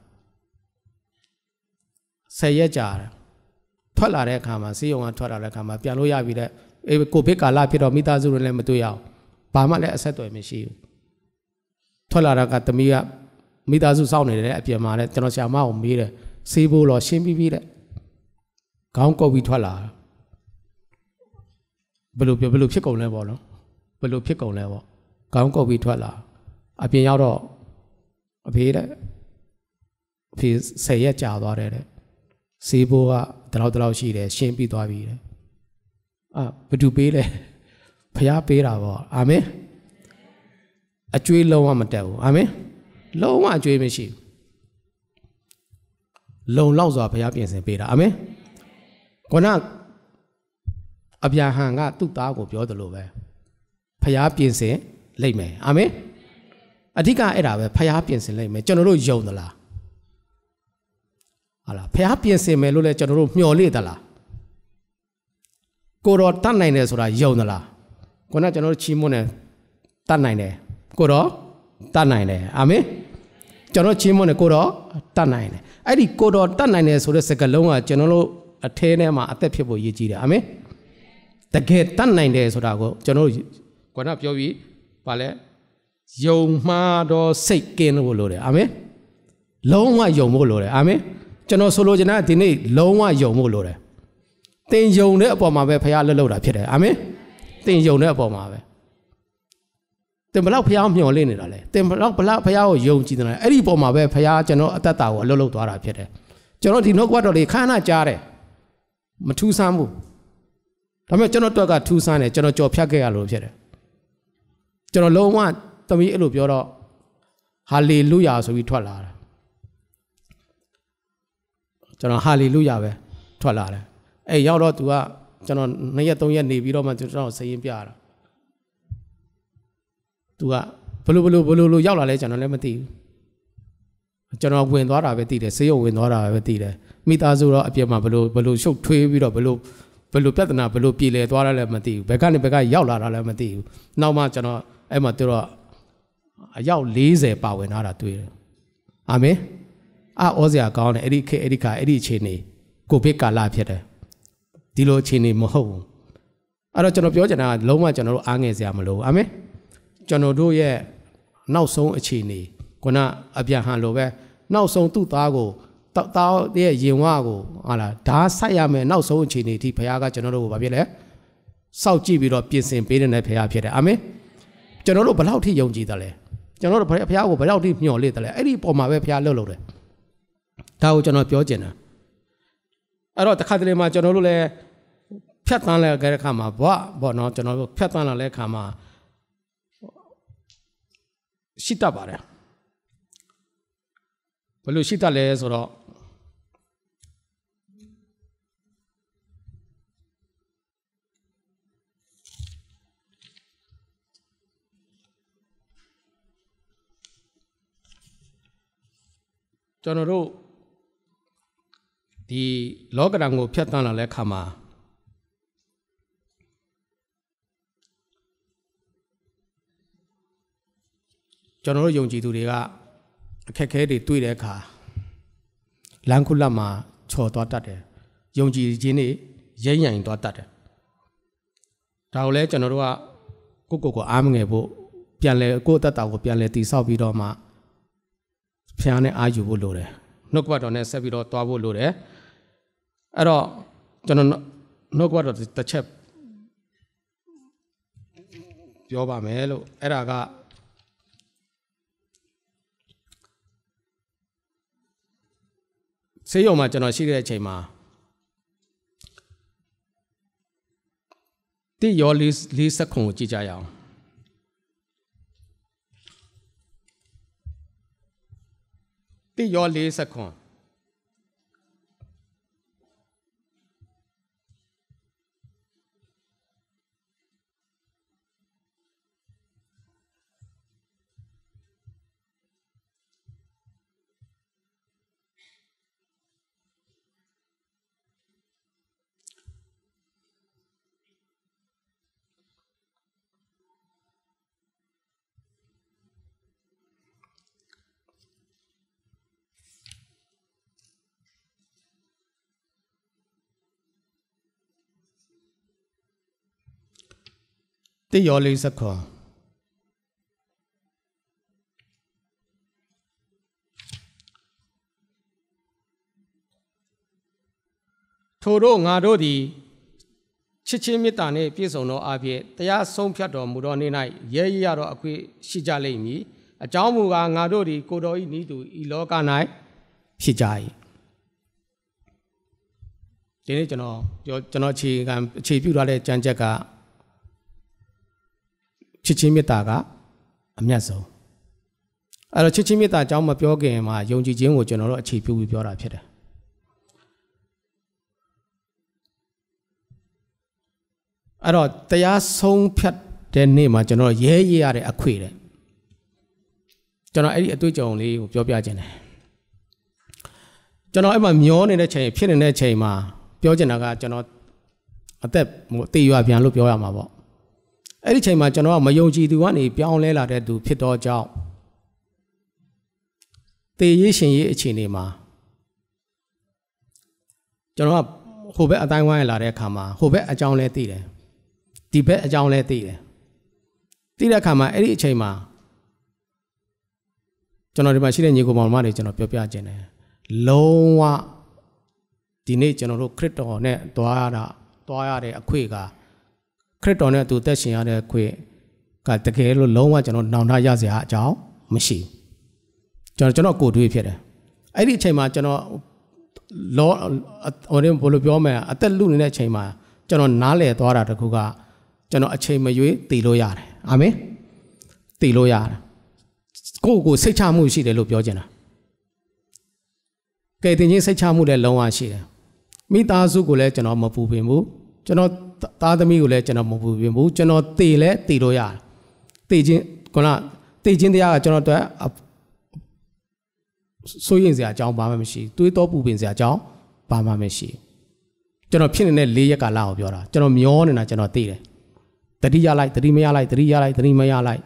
ဆယ်ရက်ကြာတယ်ထွက်လာတဲ့အခါမှာဆေးရုံကထွက်လာတဲ့အခါမှာပြန်လို့ရပြီတဲ့အေးကိုဗစ်ကာလဖြစ်တော့မိသားစုတွေလည်းမတွေ့ရအောင်ဘာမှလည်းအဆက်အသွယ်မရှိဘူးထွက်လာတာကသမီးကမိသားစုစောင့်နေတယ်အပြင်မှာလည်းကျွန်တော်ဆရာမကိုမေးတယ်ဆေးဖို့တော့ရှင်းပြီးပြီတဲ့ခေါင်းကုပ်ပြီးထွက်လာဘယ်လိုဘယ်လိုဖြစ်ကုန်လဲပေါ့နော်ဘယ်လိုဖြစ်ကုန်လဲပေါ့ခေါင်းကုပ်ပြီးထွက်လာအပြင်ရောက်တော့အဖေတဲ့အဖေဆယ်ရက်ကြာသွားတယ်တဲ့ဆေးဖို့ကတလောက်တလောက်ရှိတယ်ရှင်းပြီးသွားပြီတဲ့အာဘယ်သူပေးလဲဖခင်ပေးတာပေါ့အာမင်အကျွေးလုံးဝမတက်ဘူးအာမင်လုံးဝအကျွေးမရှိဘူးလုံလောက်စွာဖခင်ပြင်ဆင်ပေးတာအာမင်ခုနအဗျာဟံကသူ့သားကိုပြောတယ်လို့ပဲဖခင်ပြင်ဆင်လိုက်မယ်အာမင်အဓိကအဲ့ဒါပဲဖခင်ပြင်ဆင်လိုက်မယ်ကျွန်တော်တို့ယုံသလားဟာလားဖခင်ပြင်ဆင်မယ်လို့လဲကျွန်တော်တို့မျှော်လင့်သလားကိုတော်တတ်နိုင်တယ်ဆိုတာယုံသလားခုနကျွန်တော်တို့ချီးမွမ်းတယ်တတ်နိုင်တယ်ကိုတော်တတ်နိုင်တယ်အာမင်ကျွန်တော်ချီးမွမ်းတယ်ကိုတော်တတ်နိုင်တယ်အဲ့ဒီကိုတော်တတ်နိုင်တယ်ဆိုတဲ့စကားလုံးကကျွန်တော်တို့အထဲထဲမှာအသက်ဖြစ်ဖို့ရည်ကြီးတယ်အာမင်တကယ်တတ်နိုင်တယ်ဆိုတာကိုကျွန်တော်တို့ခုနပြောပြီးဗာလဲယုံမှားတော့စိတ်ကင်းလို့လို့တယ်အာမင်လုံးဝယုံဖို့လို့တယ်အာမင်ကျွန်တော်ဆိုလိုချင်တာဒီနေ့လုံးဝယုံဖို့လို့တယ်တင်ယုံတဲ့အပေါ်မှာပဲဖခင်လှုပ်လှုပ်တာဖြစ်တယ်အာမင်တင်ယုံတဲ့အပေါ်မှာပဲတင်ဘလောက်ဖခင်မျှော်လင့်နေတာလဲတင်ဘလောက်ဘလောက်ဖခင်ကိုယုံကြည်နေတာလဲအဲ့ဒီအပေါ်မှာပဲဖခင်ကျွန်တော်အသက်တာကိုအလှုပ်လှုပ်သွားတာဖြစ်တယ်ကျွန်တော်ဒီနှုတ်ကပတ်တော်လေးခါနာကြားတယ်မထူးဆန်းဘူးဒါပေမဲ့ကျွန်တော်တွက်ကထူးဆန်းတယ်ကျွန်တော်ကြော်ဖြတ်ခဲ့ရလို့ဖြစ်တယ်ကျွန်တော်လုံးဝသမီးအဲ့လိုပြောတော့ဟာလေလုယာဆိုပြီးထွက်လာတာကျွန်တော်ဟာလေလုယာပဲထွက်လာတယ်အဲ့ရောက်တော့ तू ကကျွန်တော်နှစ်ရက်သုံးရက်နေပြီးတော့မှကျွန်တော်စရင်ပြတာ तू ကဘလို့ဘလို့ဘလို့လို့ရောက်လာလဲကျွန်တော်လည်းမသိဘူးကျွန်တော်ဝင်သွားတာပဲသိတယ်ဆေးရုံဝင်သွားတာပဲသိတယ်မိသားစုတော့အပြစ်မှာဘလို့ဘလို့ရှုပ်ထွေးပြီးတော့ဘလို့ဘလို့ပြဿနာဘလို့ပြည်လဲသွားရလဲမသိဘူးဘယ်ကနေဘက်ကရောက်လာတာလဲမသိဘူးနောက်မှကျွန်တော်အဲ့မှာသူတော့အယောက်၄၀ပါဝင်လာတာတွေ့တယ်အာမင်အာဩစရာကောင်းတယ်အဲ့ဒီခေအဲ့ဒီခါအဲ့ဒီအချိန်နေကိုဗစ်ကာလဖြစ်တယ်ဒီလိုအချိန်နေမဟုတ်ဘူးအဲ့တော့ကျွန်တော်ပြောချင်တာကလုံးဝကျွန်တော်တို့အားငယ်စရာမလိုဘူးအာမင်ကျွန်တော်တို့ရဲ့နောက်ဆုံးအချိန်နေခုနအပြန်ဟန်လိုပဲနောက်ဆုံးသူ့သားကိုတောက်ရဲ့ရင်ဝါကိုဟာလားဓာတ်ဆက်ရမယ်နောက်ဆုံးအချိန်နေဒီဘုရားကကျွန်တော်တို့ကိုဘာဖြစ်လဲစောက်ကြည့်ပြီးတော့ပြင်ဆင်ပေးတဲ့ဘုရားဖြစ်တယ်အာမင်ကျွန်တော်တို့ဘယ်လောက်ထိယုံကြည်တယ်လဲကျွန်တော်တို့ဘုရားကိုဘယ်လောက်ထိမျှော်လင့်တယ်လဲအဲ့ဒီပုံမှာပဲဘုရားလှုပ်လို့တယ်ဒါကိုကျွန်တော်ပြောချင်တာအဲ့တော့တစ်ခါတလေမှာကျွန်တော်တို့လည်းဖြတ်တန်းလိုက်တဲ့အခါမှာဘွားပေါ့နော်ကျွန်တော်တို့ဖြတ်တန်းလာတဲ့အခါမှာရှိတတ်ပါတယ်ဘယ်လိုရှိတတ်လဲဆိုတော့ကျွန်တော်တို့ဒီလောကဓာတ်ကိုဖြတ်တန်းလာတဲ့အခါမှာကျွန်တော်တို့ယုံကြည်သူတွေကအခက်အခဲတွေတွေ့တဲ့အခါလမ်းခုလတ်မှာချော်သွားတတ်တယ်ယုံကြည်ခြင်းတွေရိမ့်ရိုင်သွားတတ်တယ်ဒါကိုလည်းကျွန်တော်တို့ကကိုကိုကိုအားမငယ်ဖို့ပြန်လဲကိုယ့်အသက်တာကိုပြန်လဲတည်ဆောက်ပြီးတော့မှဖျားနဲ့အားယူဖို့လိုတယ်နှုတ်ကပတ်တော်နဲ့ဆက်ပြီးတော့တွားဖို့လိုတယ်အဲ့တော့ကျွန်တော်နှုတ်ကပတ်တော်တစ်ချက်ပြောပါမယ်လို့အဲ့ဒါကဆေးရုံမှာကျွန်တော်ရှိတဲ့အချိန်မှာတိရောလေးလေးစက္ခုံကိုကြည့်ကြရအောင်တိရောလေးစက္ခုံတိရောလေးစက္ခုံထိုတို့ငါတို့သည်ချစ်ချင်းမေတ္တာနှင့်ပြည့်စုံသောအဖြစ်တရားဆုံးဖြတ်တော်မူသောနေ့၌ရဲရရသောအခွင့်ရှိကြလိမ့်မည်အကြောင်းမူကားငါတို့သည်ကိုတော်၏ဤသူဤလောက၌ဖြစ်ကြ၏ဒီနေ့ကျွန်တော်ပြောကျွန်တော်အခြေခံအခြေပြုထားတဲ့ကြံချက်ကချစ်ချင်းမေတ္တာကအမြတ်ဆုံးအဲ့တော့ချစ်ချင်းမေတ္တာအကြောင်းမပြောခင်မှာယုံကြည်ခြင်းကိုကျွန်တော်တို့အခြေပြုပြီးပြောတာဖြစ်တယ်အဲ့တော့တရားဆုံးဖြတ်တဲ့နေ့မှာကျွန်တော်ရဲရဲရတဲ့အခွေတဲ့ကျွန်တော်အဲ့ဒီအတွေ့အကြုံလေးကိုပြောပြခြင်းတယ်ကျွန်တော်အဲ့မှာမျောနေတဲ့ချိန်ဖြစ်နေတဲ့ချိန်မှာပြောချင်တာကကျွန်တော်အသက်ဟိုတေးရွာပြန်လို့ပြောရမှာပေါ့အဲ့ဒီချိန်မှာကျွန်တော်ကမယုံကြည်သူကနေပြောင်းလဲလာတဲ့သူဖြစ်တော့ကြောင့်တေးရေးရှင်ရေးအခြေအနေမှာကျွန်တော်ကဟိုဘက်အတိုင်းဝိုင်းလာတဲ့အခါမှာဟိုဘက်အကြောင်းလဲသိတယ်ဒီဘက်အကြောင်းလဲသိတယ်သိတဲ့အခါမှာအဲ့ဒီအချိန်မှာကျွန်တော်ဒီမှာရှိတဲ့ညီကိုမောင်မတွေကျွန်တော်ပြောပြခြင်းတယ်လုံးဝဒီနေ့ကျွန်တော်တို့ခရစ်တော်နဲ့တွားရတာတွားရတဲ့အခွင့်ကခရစ်တော်နဲ့သူသက်ရှင်ရတဲ့အခွင့်ကတကယ်လို့လုံးဝကျွန်တော်နောင်တရစရာအကြောင်းမရှိကျွန်တော်ကျွန်တော်ကိုတွေးဖြစ်တယ်အဲ့ဒီအချိန်မှာကျွန်တော်လောဟိုဘယ်လိုပြောမလဲအသက်လူနေတဲ့အချိန်မှာကျွန်တော်နားလည်သွားတာတခုကကျွန်တော်အချိန်မရွေးတည်လို့ရတယ်အာမင်တည်လို့ရတယ်ကိုယ့်ကိုစိတ်ချမှုရှိတယ်လို့ပြောချင်တာကဲတင်ချင်းစိတ်ချမှုလည်းလုံးဝရှိတယ်မိသားစုကိုလည်းကျွန်တော်မပူပင်ဘူးကျွန်တော်သားသမီးကိုလည်းကျွန်တော်မပူပင်ဘူးကျွန်တော်တည်လဲတည်လို့ရတယ်တည်ချင်းခုနတည်ချင်းတရားကကျွန်တော်တို့所以是讲爸妈没事，对多部分是讲爸妈没事。ကျွန်တော်ဖြစ်နေတဲ့လေးရက်ကလာကိုပြောတာကျွန်တော်မျောနေတာကျွန်တော်သိတယ်တတိယလိုက်တတိမရလိုက်တတိယလိုက်တတိမရလိုက်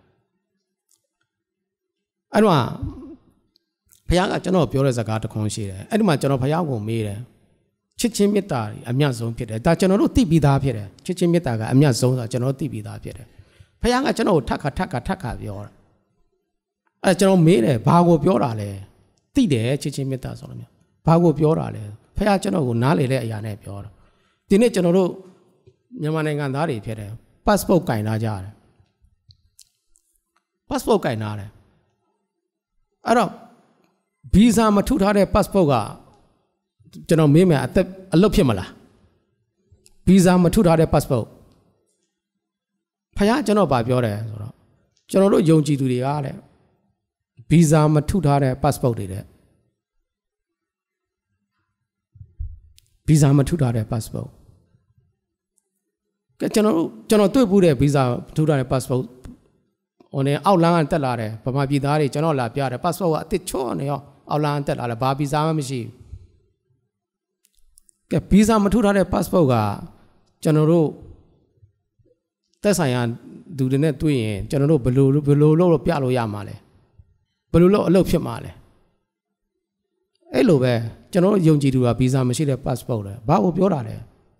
အဲ့တော့ဘုရားကကျွန်တော်ပြောတဲ့စကားတစ်ခုရှိတယ်အဲ့ဒီမှာကျွန်တော်ဘုရားကိုမေးတယ်ချစ်ချင်းမေတ္တာအမြတ်ဆုံးဖြစ်တယ်ဒါကျွန်တော်တို့သိပြီးသားဖြစ်တယ်ချစ်ချင်းမေတ္တာကအမြတ်ဆုံးဆိုတာကျွန်တော်တို့သိပြီးသားဖြစ်တယ်ဘုရားကကျွန်တော်ကိုထပ်ခါထပ်ခါထပ်ခါပြောတာအဲ့ကျွန်တော်မေးတယ်ဘာကိုပြောတာလဲသိတယ်ချစ်ချင်းမေတ္တာဆိုလို့မျိုးဘာကိုပြောတာလဲဖခင်ကျွန်တော်ကိုနားလေတဲ့အရာနဲ့ပြောတော့ဒီနေ့ကျွန်တော်တို့မြန်မာနိုင်ငံသားတွေဖြစ်တယ် passport ကင်လာကြတယ် passport ကင်လာတယ်အဲ့တော့ visa မထုထားတဲ့ passport ကကျွန်တော်မေးမယ်အသက်အလုပ်ဖြစ်မလား visa မထုထားတဲ့ passport ဖခင်ကျွန်တော်ဗာပြောတယ်ဆိုတော့ကျွန်တော်တို့ယုံကြည်သူတွေကတဲ့ visa မထုထားတဲ့ passport တွေတဲ့ဗီဇာမထုထားတဲ့ passport ကကျွန်တော်တို့ကျွန်တော်တွေ့ဘူးတဲ့ဗီဇာထုထားတဲ့ passport ဟိုနေအောက်လမ်းကတက်လာတယ်ဗမာပြည်သားတွေကျွန်တော်လာပြတယ် passport ကအစ်စ်ချောနေရောအောက်လမ်းတက်လာတယ်ဘာဗီဇာမှမရှိဘူးကဗီဇာမထုထားတဲ့ passport ကကျွန်တော်တို့တက်ဆိုင်ရာသူတွေနဲ့တွေ့ရင်ကျွန်တော်တို့ဘယ်လိုဘယ်လိုလုပ်လို့ပြလို့ရမှာလဲဘယ်လိုလုပ်အလုပ်ဖြစ်မှာလဲအဲ့လိုပဲကျွန်တော်ယုံကြည်သူကဗီဇာမရှိတဲ့ passport လဲဘာကိုပြောတာလဲ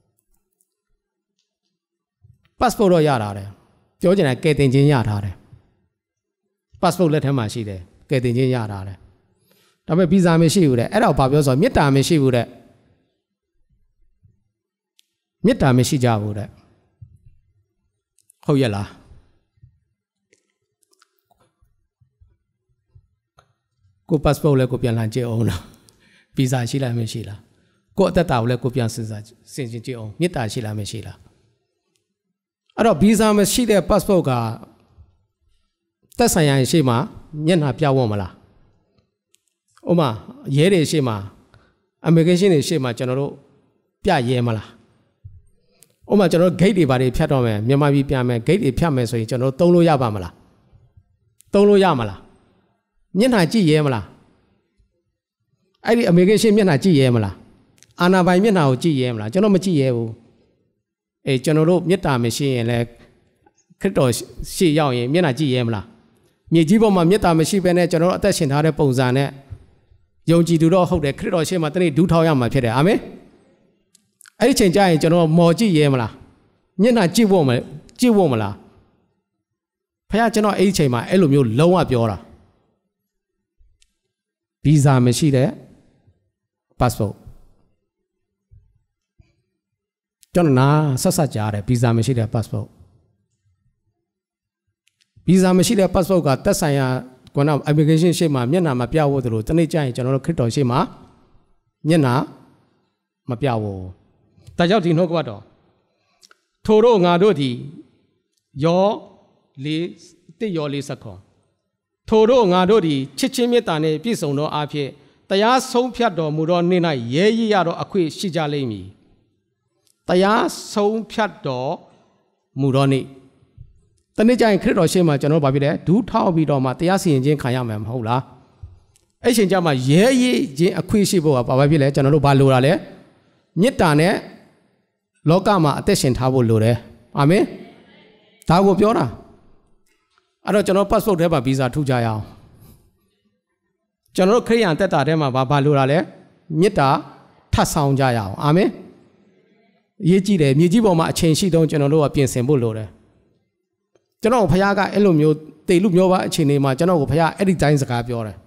passport တော့ရတာတယ်ပြောချင်တယ်ကဲတင်ချင်းရထားတယ် passport လက်ထဲမှာရှိတယ်ကဲတင်ချင်းရထားတယ်ဒါပေမဲ့ဗီဇာမရှိဘူးတဲ့အဲ့တော့ဘာပြောဆိုမေတ္တာမရှိဘူးတဲ့မေတ္တာမရှိကြဘူးတဲ့ဟုတ်ရဲ့လားကို passport လဲကိုပြန်လှန်ကြည့်အောင်လားဗီဇာရှိလားမရှိလားကိုအသက်တာကိုလည်းကိုပြန်စဉ်းစားစင်စင်ကြည့်အောင်မေတ္တာရှိလားမရှိလားအဲ့တော့ဗီဇာမရှိတဲ့ passport ကသက်ဆိုင်ရာရှိမှမျက်နှာပြဝတ်မလားဥမာရဲတွေရှိမှ immigration တွေရှိမှကျွန်တော်တို့ပြရဲမလားဥမာကျွန်တော်တို့ gate တွေဘာတွေဖြတ်တော့မယ်မြန်မာပြည်ပြန်မယ် gate တွေဖြတ်မယ်ဆိုရင်ကျွန်တော်တို့သုံးလို့ရပါမလားသုံးလို့ရမလားမျက်နှာကြည့်ရဲမလားအဲ့ဒီ immigration မျက်နှာကြည့်ရဲမလားအာဏာပိုင်မျက်နှာကိုကြည့်ရဲမလားကျွန်တော်မကြည့်ရဲဘူးအေးကျွန်တော်တို့မေတ္တာမရှိရင်လည်းခရစ်တော်ရှေ့ရောက်ရင်မျက်နှာကြည့်ရဲမလားမြေကြီးပေါ်မှာမေတ္တာမရှိဘဲနဲ့ကျွန်တော်တို့အသက်ရှင်ထားတဲ့ပုံစံနဲ့ယုံကြည်သူတော့ဟုတ်တယ်ခရစ်တော်ရှေ့မှာတနေ့ဒူးထောက်ရမှာဖြစ်တယ်အာမင်အဲ့ဒီချိန်ကျရင်ကျွန်တော်မော်ကြည့်ရဲမလားမျက်နှာကြည့်ဖို့မကြည့်ဖို့မလားဖခင်ကျွန်တော်အဲ့ဒီချိန်မှာအဲ့လိုမျိုးလုံးဝပြောတာဗီဇာမရှိတဲ့ passport ကျွန်တော်နာဆက်ဆက်ကြားတယ်ဗီဇာမရှိတဲ့ passport ဗီဇာမရှိတဲ့ passport ကသက်ဆိုင်ရာကွန်နောက် immigration ရှေ့မှာမျက်နှာမပြဖို့သလိုတနေ့ကျရင်ကျွန်တော်တို့ခရစ်တော်ရှေ့မှာမျက်နှာမပြဖို့ဒါကြောင့်ဒီနှုတ်ကပတ်တော်ထိုတို့ငါတို့သည်ယောလေးတစ်ယောလေးစက္ခွန်ထိုတို့ငါတို့သည်ချစ်ချင်းမေတ္တာနှင့်ပြည့်စုံသောအဖြစ်တရားဆုံးဖြတ်တော်မူသောနေ့၌ရဲရည်ရသောအခွင့်ရှိကြလိမ့်မည်တရားဆုံးဖြတ်တော်မူသောနေ့တနေ့ကျရင်ခရစ်တော်ရှေ့မှာကျွန်တော်ဘာဖြစ်လဲဒူးထောက်ပြီးတော့မှတရားစီရင်ခြင်းခံရမှာမဟုတ်လားအဲ့ချိန်ကျမှရဲရည်ခြင်းအခွင့်ရှိဖို့ကဘာဖြစ်လဲကျွန်တော်တို့ဘာလိုတာလဲမေတ္တာနဲ့လောကမှာအသက်ရှင်ထားဖို့လိုတယ်အာမင်ဒါကိုပြောတာအဲ့တော့ကျွန်တော် passport ထဲမှာဗီဇာထုကြရအောင်ကျွန်တော်တို့ခရိယန်တက်တာထဲမှာဘာဘာလိုတာလဲမေတ္တာထပ်ဆောင်ကြရအောင်အာမင်ရေးကြည့်တယ်မြေကြီးပေါ်မှာအချိန်ရှိတော့ကျွန်တော်တို့ကပြင်ဆင်ဖို့လိုတယ်ကျွန်တော်ဘုရားကအဲ့လိုမျိုးတေလူမျိုးပါအချိန်လေးမှာကျွန်တော်ကိုဘုရားအဲ့ဒီတိုင်းစကားပြောတယ်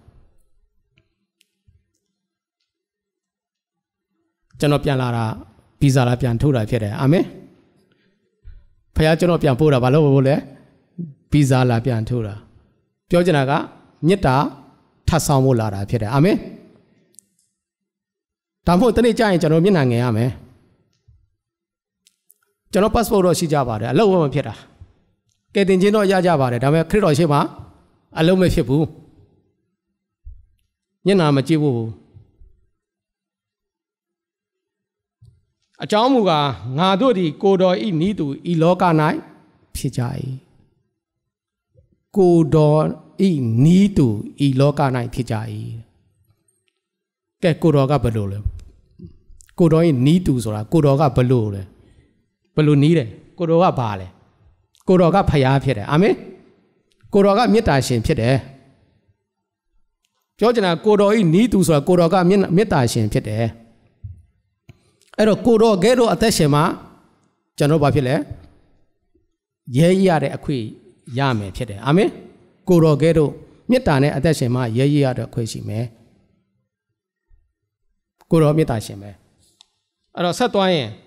ကျွန်တော်ပြန်လာတာဗီဇာလာပြန်ထုတ်တာဖြစ်တယ်အာမင်ဘုရားကျွန်တော်ပြန်ပို့တာဘာလို့ပို့လဲဗီဇာလာပြန်ထုတ်တာပြောချင်တာကမေတ္တာထပ်ဆောင်ဖို့လာတာဖြစ်တယ်အာမင်ဒါမှမဟုတ်တနေ့ကျရင်ကျွန်တော်မျက်နှာငယ်ရမယ်ကျွန်တော် passport တော့ရှိကြပါတယ်အလုပ်မဖြစ်တာကဲတင်ချင်းတော့ရကြပါတယ်ဒါပေမဲ့ခရစ်တော်ရှေ့မှာအလုပ်မဖြစ်ဘူးမျက်နှာမကြည့်ဘူးအကြောင်းမူကားငါတို့သည်ကိုတော်ဤနီးသူဤလောက၌ဖြစ်ကြ၏ကိုတော်ဤနီးသူဤလောက၌ဖြစ်ကြ၏ကဲကိုတော်ကဘယ်လိုလဲကိုတော်ရင်နီးတူဆိုတာကိုတော်ကဘယ်လိုလဲဘယ်လိုနီးတယ်ကိုတော်ကဘာလဲကိုတော်ကဖျားဖြစ်တယ်အာမင်ကိုတော်ကမေတ္တာရှင်ဖြစ်တယ်ပြောချင်တာကိုတော်ဤနီးတူဆိုတာကိုတော်ကမေတ္တာရှင်ဖြစ်တယ်အဲ့တော့ကိုတော်ကဲတော့အသက်ရှင်မှာကျွန်တော်ဘာဖြစ်လဲရဲရတဲ့အခွင့်ရမယ်ဖြစ်တယ်အာမင်ကိုတော်ကဲတော့မေတ္တာနဲ့အသက်ရှင်မှာရဲရရတဲ့အခွင့်ရှိမယ်ကိုတော်မေတ္တာရှင်ပဲအဲ့တော့ဆက်သွားရင်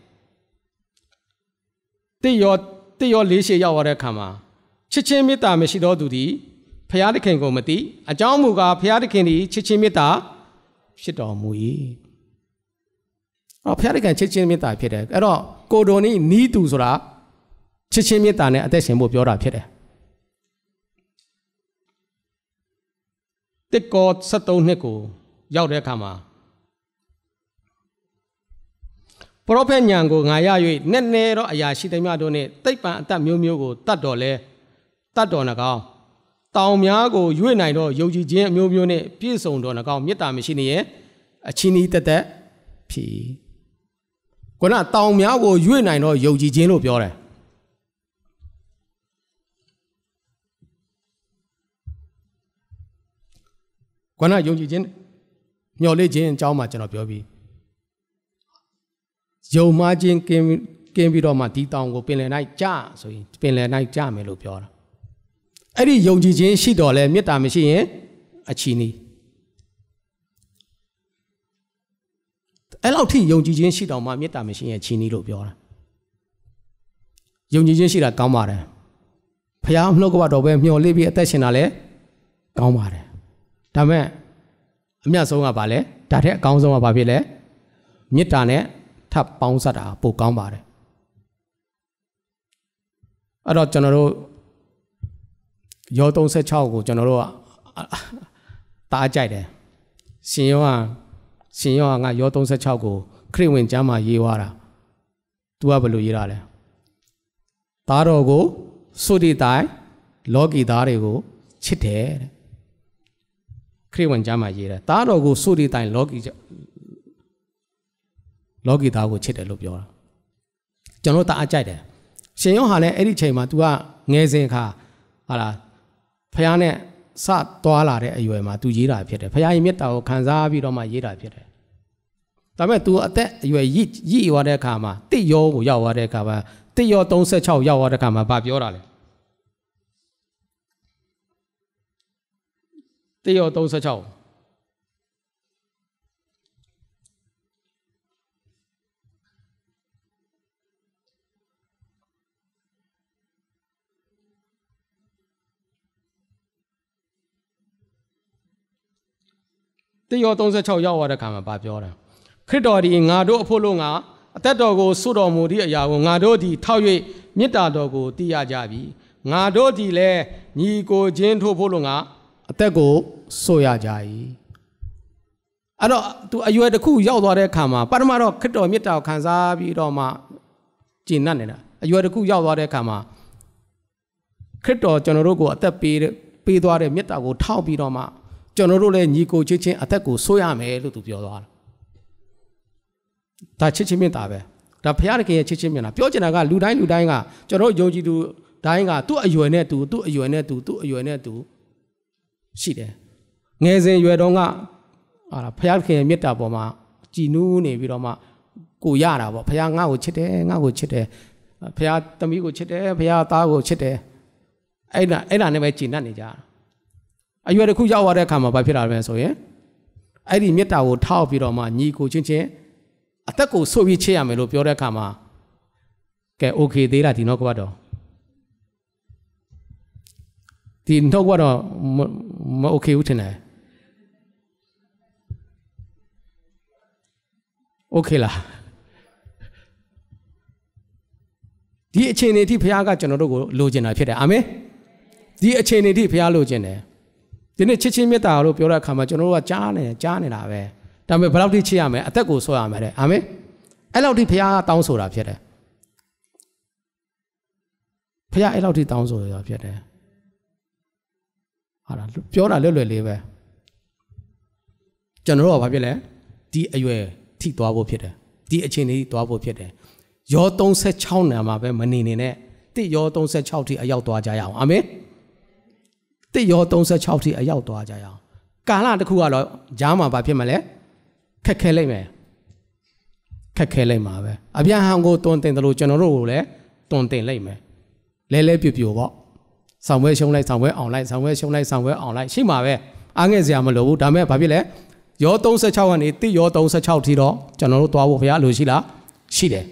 တိရောတိရောလေးရှေရောက်ရတဲ့အခါမှာချစ်ချင်းမေတ္တာမရှိသောသူသည်ဖျားသခင်ကိုမသိအကြောင်းမူကားဖျားသခင်သည်ချစ်ချင်းမေတ္တာဖြစ်တော်မူ၏အော်ဖျားသခင်ချစ်ချင်းမေတ္တာဖြစ်တယ်အဲ့တော့ကိုတော်နီးနီးသူဆိုတာချစ်ချင်းမေတ္တာနဲ့အသက်ရှင်ဖို့ပြောတာဖြစ်တယ်တစ်ကောဆယ်သုံးနှစ်ကိုရောက်တဲ့အခါမှာပရောဖက်ညံကိုငါရ၍နက်နဲသောအရာရှိသမျှတို့နှင့်တိတ်ပံအတတ်မျိုးမျိုးကိုတတ်တော်လဲတတ်တော်နှကောင်တောင်များကိုရွေ့နိုင်သောယုံကြည်ခြင်းအမျိုးမျိုးနှင့်ပြည့်စုံတော်နှကောင်မေတ္တာမရှိနေရဲ့အချင်းဤတသက်ဖြစ်ခုနတောင်များကိုရွေ့နိုင်သောယုံကြည်ခြင်းလို့ပြောတယ်ခုနယုံကြည်ခြင်းမျှော်လင့်ခြင်းအကြောင်းမှာကျွန်တော်ပြောပြီးယုံမှားခြင်းကင်းကင်းပြီးတော့မှဒီတောင်ကိုပင်လယ်၌ကြဆိုရင်ပင်လယ်၌ကြမယ်လို့ပြောတာအဲ့ဒီယုံကြည်ခြင်းရှိတော်လဲမေတ္တာမရှိရင်အချီနီးအဲ့လောက်ထိယုံကြည်ခြင်းရှိတော်မှမေတ္တာမရှိရင်အချီနီးလို့ပြောတာယုံကြည်ခြင်းရှိတာကောင်းပါတယ်ဖခင်နှုတ်ကပတော်ပဲမျှော်လင့်ပြီးအသက်ရှင်တာလဲကောင်းပါတယ်ဒါမဲ့အမြတ်ဆုံးကဘာလဲဒါထက်အကောင်းဆုံးကဘာဖြစ်လဲမေတ္တာနဲ့ထပ်ပေါင်းစပ်တာပိုကောင်းပါတယ်အဲ့တော့ကျွန်တော်တို့ယောသုံးဆယ်ခြောက်ကိုကျွန်တော်တို့ကတားကြိုက်တယ်ရှင်ယောကရှင်ယောကငါယောသုံးဆယ်ခြောက်ကိုခရစ်ဝင်ကျမ်းမှာရေးသွားတာ तू ကဘယ်လိုရေးတာလဲသားတော်ကိုသုတိတိုင်လောကီသားတွေကိုချစ်တယ်တဲ့ခရစ်ဝင်ကျမ်းမှာရေးတယ်သားတော်ကိုသုတိတိုင်လောကီလောကီသားကိုချစ်တယ်လို့ပြောတာကျွန်တော်တားကြိုက်တယ်ရှင်ယောဟာလည်းအဲ့ဒီချိန်မှာ तू ကငယ်စဉ်ခါဟာလားဖခင်နဲ့စသွားလာတဲ့အရွယ်မှာ तू ရေးတာဖြစ်တယ်ဖခင်ရဲ့မေတ္တာကိုခံစားပြီးတော့မှရေးတာဖြစ်တယ်ဒါပေမဲ့ तू အသက်အရွယ်ရည်ရည်သွားတဲ့အခါမှာတိယောကိုရောက်သွားတဲ့အခါမှာတိယောသုံးဆယ်ခြောက်ရောက်သွားတဲ့အခါမှာဗာပြောတာလေတိယောသုံးဆယ်ခြောက်တိယောသုံးဆယ်ခြောက်ရောက်သွားတဲ့အခါမှာဗာပြောတာခရစ်တော်ဒီငါတို့အဖို့လို့ငါအသက်တော်ကိုစွတော်မူသည့်အရာကိုငါတို့ဒီထောက်၍မေတ္တာတော်ကိုသိရကြပြီငါတို့ဒီလည်းညီကိုချင်းထို့ဖို့လို့ငါအသက်ကိုစွရကြ၏အဲ့တော့ तू အရွယ်တစ်ခုရောက်သွားတဲ့အခါမှာပထမတော့ခရစ်တော်မေတ္တာကိုခံစားပြီးတော့မှကျင့်တတ်နေတာအရွယ်တစ်ခုရောက်သွားတဲ့အခါမှာခရစ်တော်ကျွန်တော်တို့ကိုအသက်ပေးပေးသွားတဲ့မေတ္တာကိုထောက်ပြီးတော့မှကျွန်တော်တို့လည်းညီကိုချစ်ချင်းအသက်ကိုဆိုးရမယ်လို့ तू ပြောသွားတာဒါချစ်ချင်းမေတ္တာပဲဒါဘုရားသခင်ရဲ့ချစ်ချင်းမြတ်တာပြောချင်တာကလူတိုင်းလူတိုင်းကကျွန်တော်ယုံကြည်သူတိုင်းကသူ့အရွယ်နဲ့သူသူ့အရွယ်နဲ့သူသူ့အရွယ်နဲ့သူရှိတယ်ငယ်စဉ်ရွယ်တော့ကဟာဘုရားသခင်ရဲ့မေတ္တာပေါ်မှာကြည်နူးနေပြီးတော့မှကိုရတာပေါ့ဘုရားငါ့ကိုချစ်တယ်ငါ့ကိုချစ်တယ်ဘုရားသမီးကိုချစ်တယ်ဘုရားသားကိုချစ်တယ်အဲ့ဒါအဲ့ဒါနဲ့ပဲကြည်နပ်နေကြတာအရွယ်တစ်ခုရောက်သွားတဲ့အခါမှာဘာဖြစ်လာလဲဆိုရင်အဲ့ဒီမေတ္တာကိုထောက်ပြီးတော့မှညီကိုချင်းချင်းအသက်ကိုဆိုပြီးချစ်ရမယ်လို့ပြောတဲ့အခါမှာကဲโอเคသေးလားဒီနောက်ကဘတ်တော့ဒီနောက်ကဘတ်တော့မโอเคဘူးထင်တယ်โอเคလားဒီအခြေအနေထိဘုရားကကျွန်တော်တို့ကိုလိုချင်တာဖြစ်တယ်အာမင်ဒီအခြေအနေထိဘုရားလိုချင်တယ်ဒီနေ့ချစ်ချင်းမေတ္တာလို့ပြောတဲ့အခါမှာကျွန်တော်တို့ကကြားနေကြားနေတာပဲဒါပေမဲ့ဘယ်လောက်ထိချစ်ရမလဲအသက်ကိုဆွဲရမယ်တဲ့အာမင်အဲ့လောက်ထိဘုရားတောင်းဆိုတာဖြစ်တယ်ဘုရားအဲ့လောက်ထိတောင်းဆိုတာဖြစ်တယ်ဟာလားပြောတာလွယ်လွယ်လေးပဲကျွန်တော်တို့ကဘာဖြစ်လဲဒီအရွယ်ထိသွားဖို့ဖြစ်တယ်ဒီအချိန်လေးသွားဖို့ဖြစ်တယ်ယောသုံးဆယ်ခြောက်နာမှာပဲမနေနေနဲ့တစ်ယောသုံးဆယ်ခြောက်ထိအရောက်သွားကြရအောင်အာမင်တစ်ယောသုံးဆယ်ခြောက်ထိအရောက်သွားကြရအောင်ကာလတစ်ခုကတော့ဂျားမှာဘာဖြစ်မလဲခက်ခဲလိုက်မယ်ခက်ခဲလိုက်မှာပဲအဗျာဟံကိုတွန်းတင်တယ်လို့ကျွန်တော်တို့ကိုလည်းတွန်းတင်လိုက်မယ်လဲလဲပြပြပေါ့ဆောင်ဝဲရှုံးလိုက်ဆောင်ဝဲအောင်လိုက်ဆောင်ဝဲရှုံးလိုက်ဆောင်ဝဲအောင်လိုက်ရှိမှာပဲအားငယ်စရာမလိုဘူးဒါမဲ့ဘာဖြစ်လဲယောသုံးဆယ်ခြောက်ကနေတစ်ယောသုံးဆယ်ခြောက်ထိတော့ကျွန်တော်တို့သွားဖို့ဘုရားလိုရှိလားရှိတယ်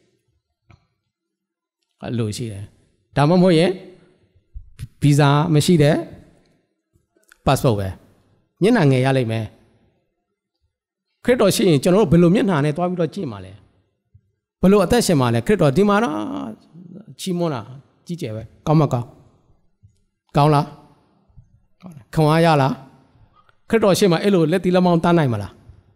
အဲ့လိုရှိတယ်ဒါမှမဟုတ်ရင်ဗီဇာမရှိတဲ့ passport ပဲမျက်နှာငယ်ရလိမ့်မယ်ခရစ်တော်ရှိရင်ကျွန်တော်တို့ဘယ်လိုမျက်နှာနဲ့သွားပြီးတော့ကြည့်မှာလဲဘယ်လိုအသက်ရှင်မှာလဲခရစ်တော်ဒီမှာတော့ချီးမွမ်းတာကြီးကျယ်ပဲကောင်းမကောင်းကောင်းလားကောင်းတယ်ခွန်အားရလားခရစ်တော်ရှိမှအဲ့လိုလက်သီးလက်မောင်းတန်းနိုင်မလား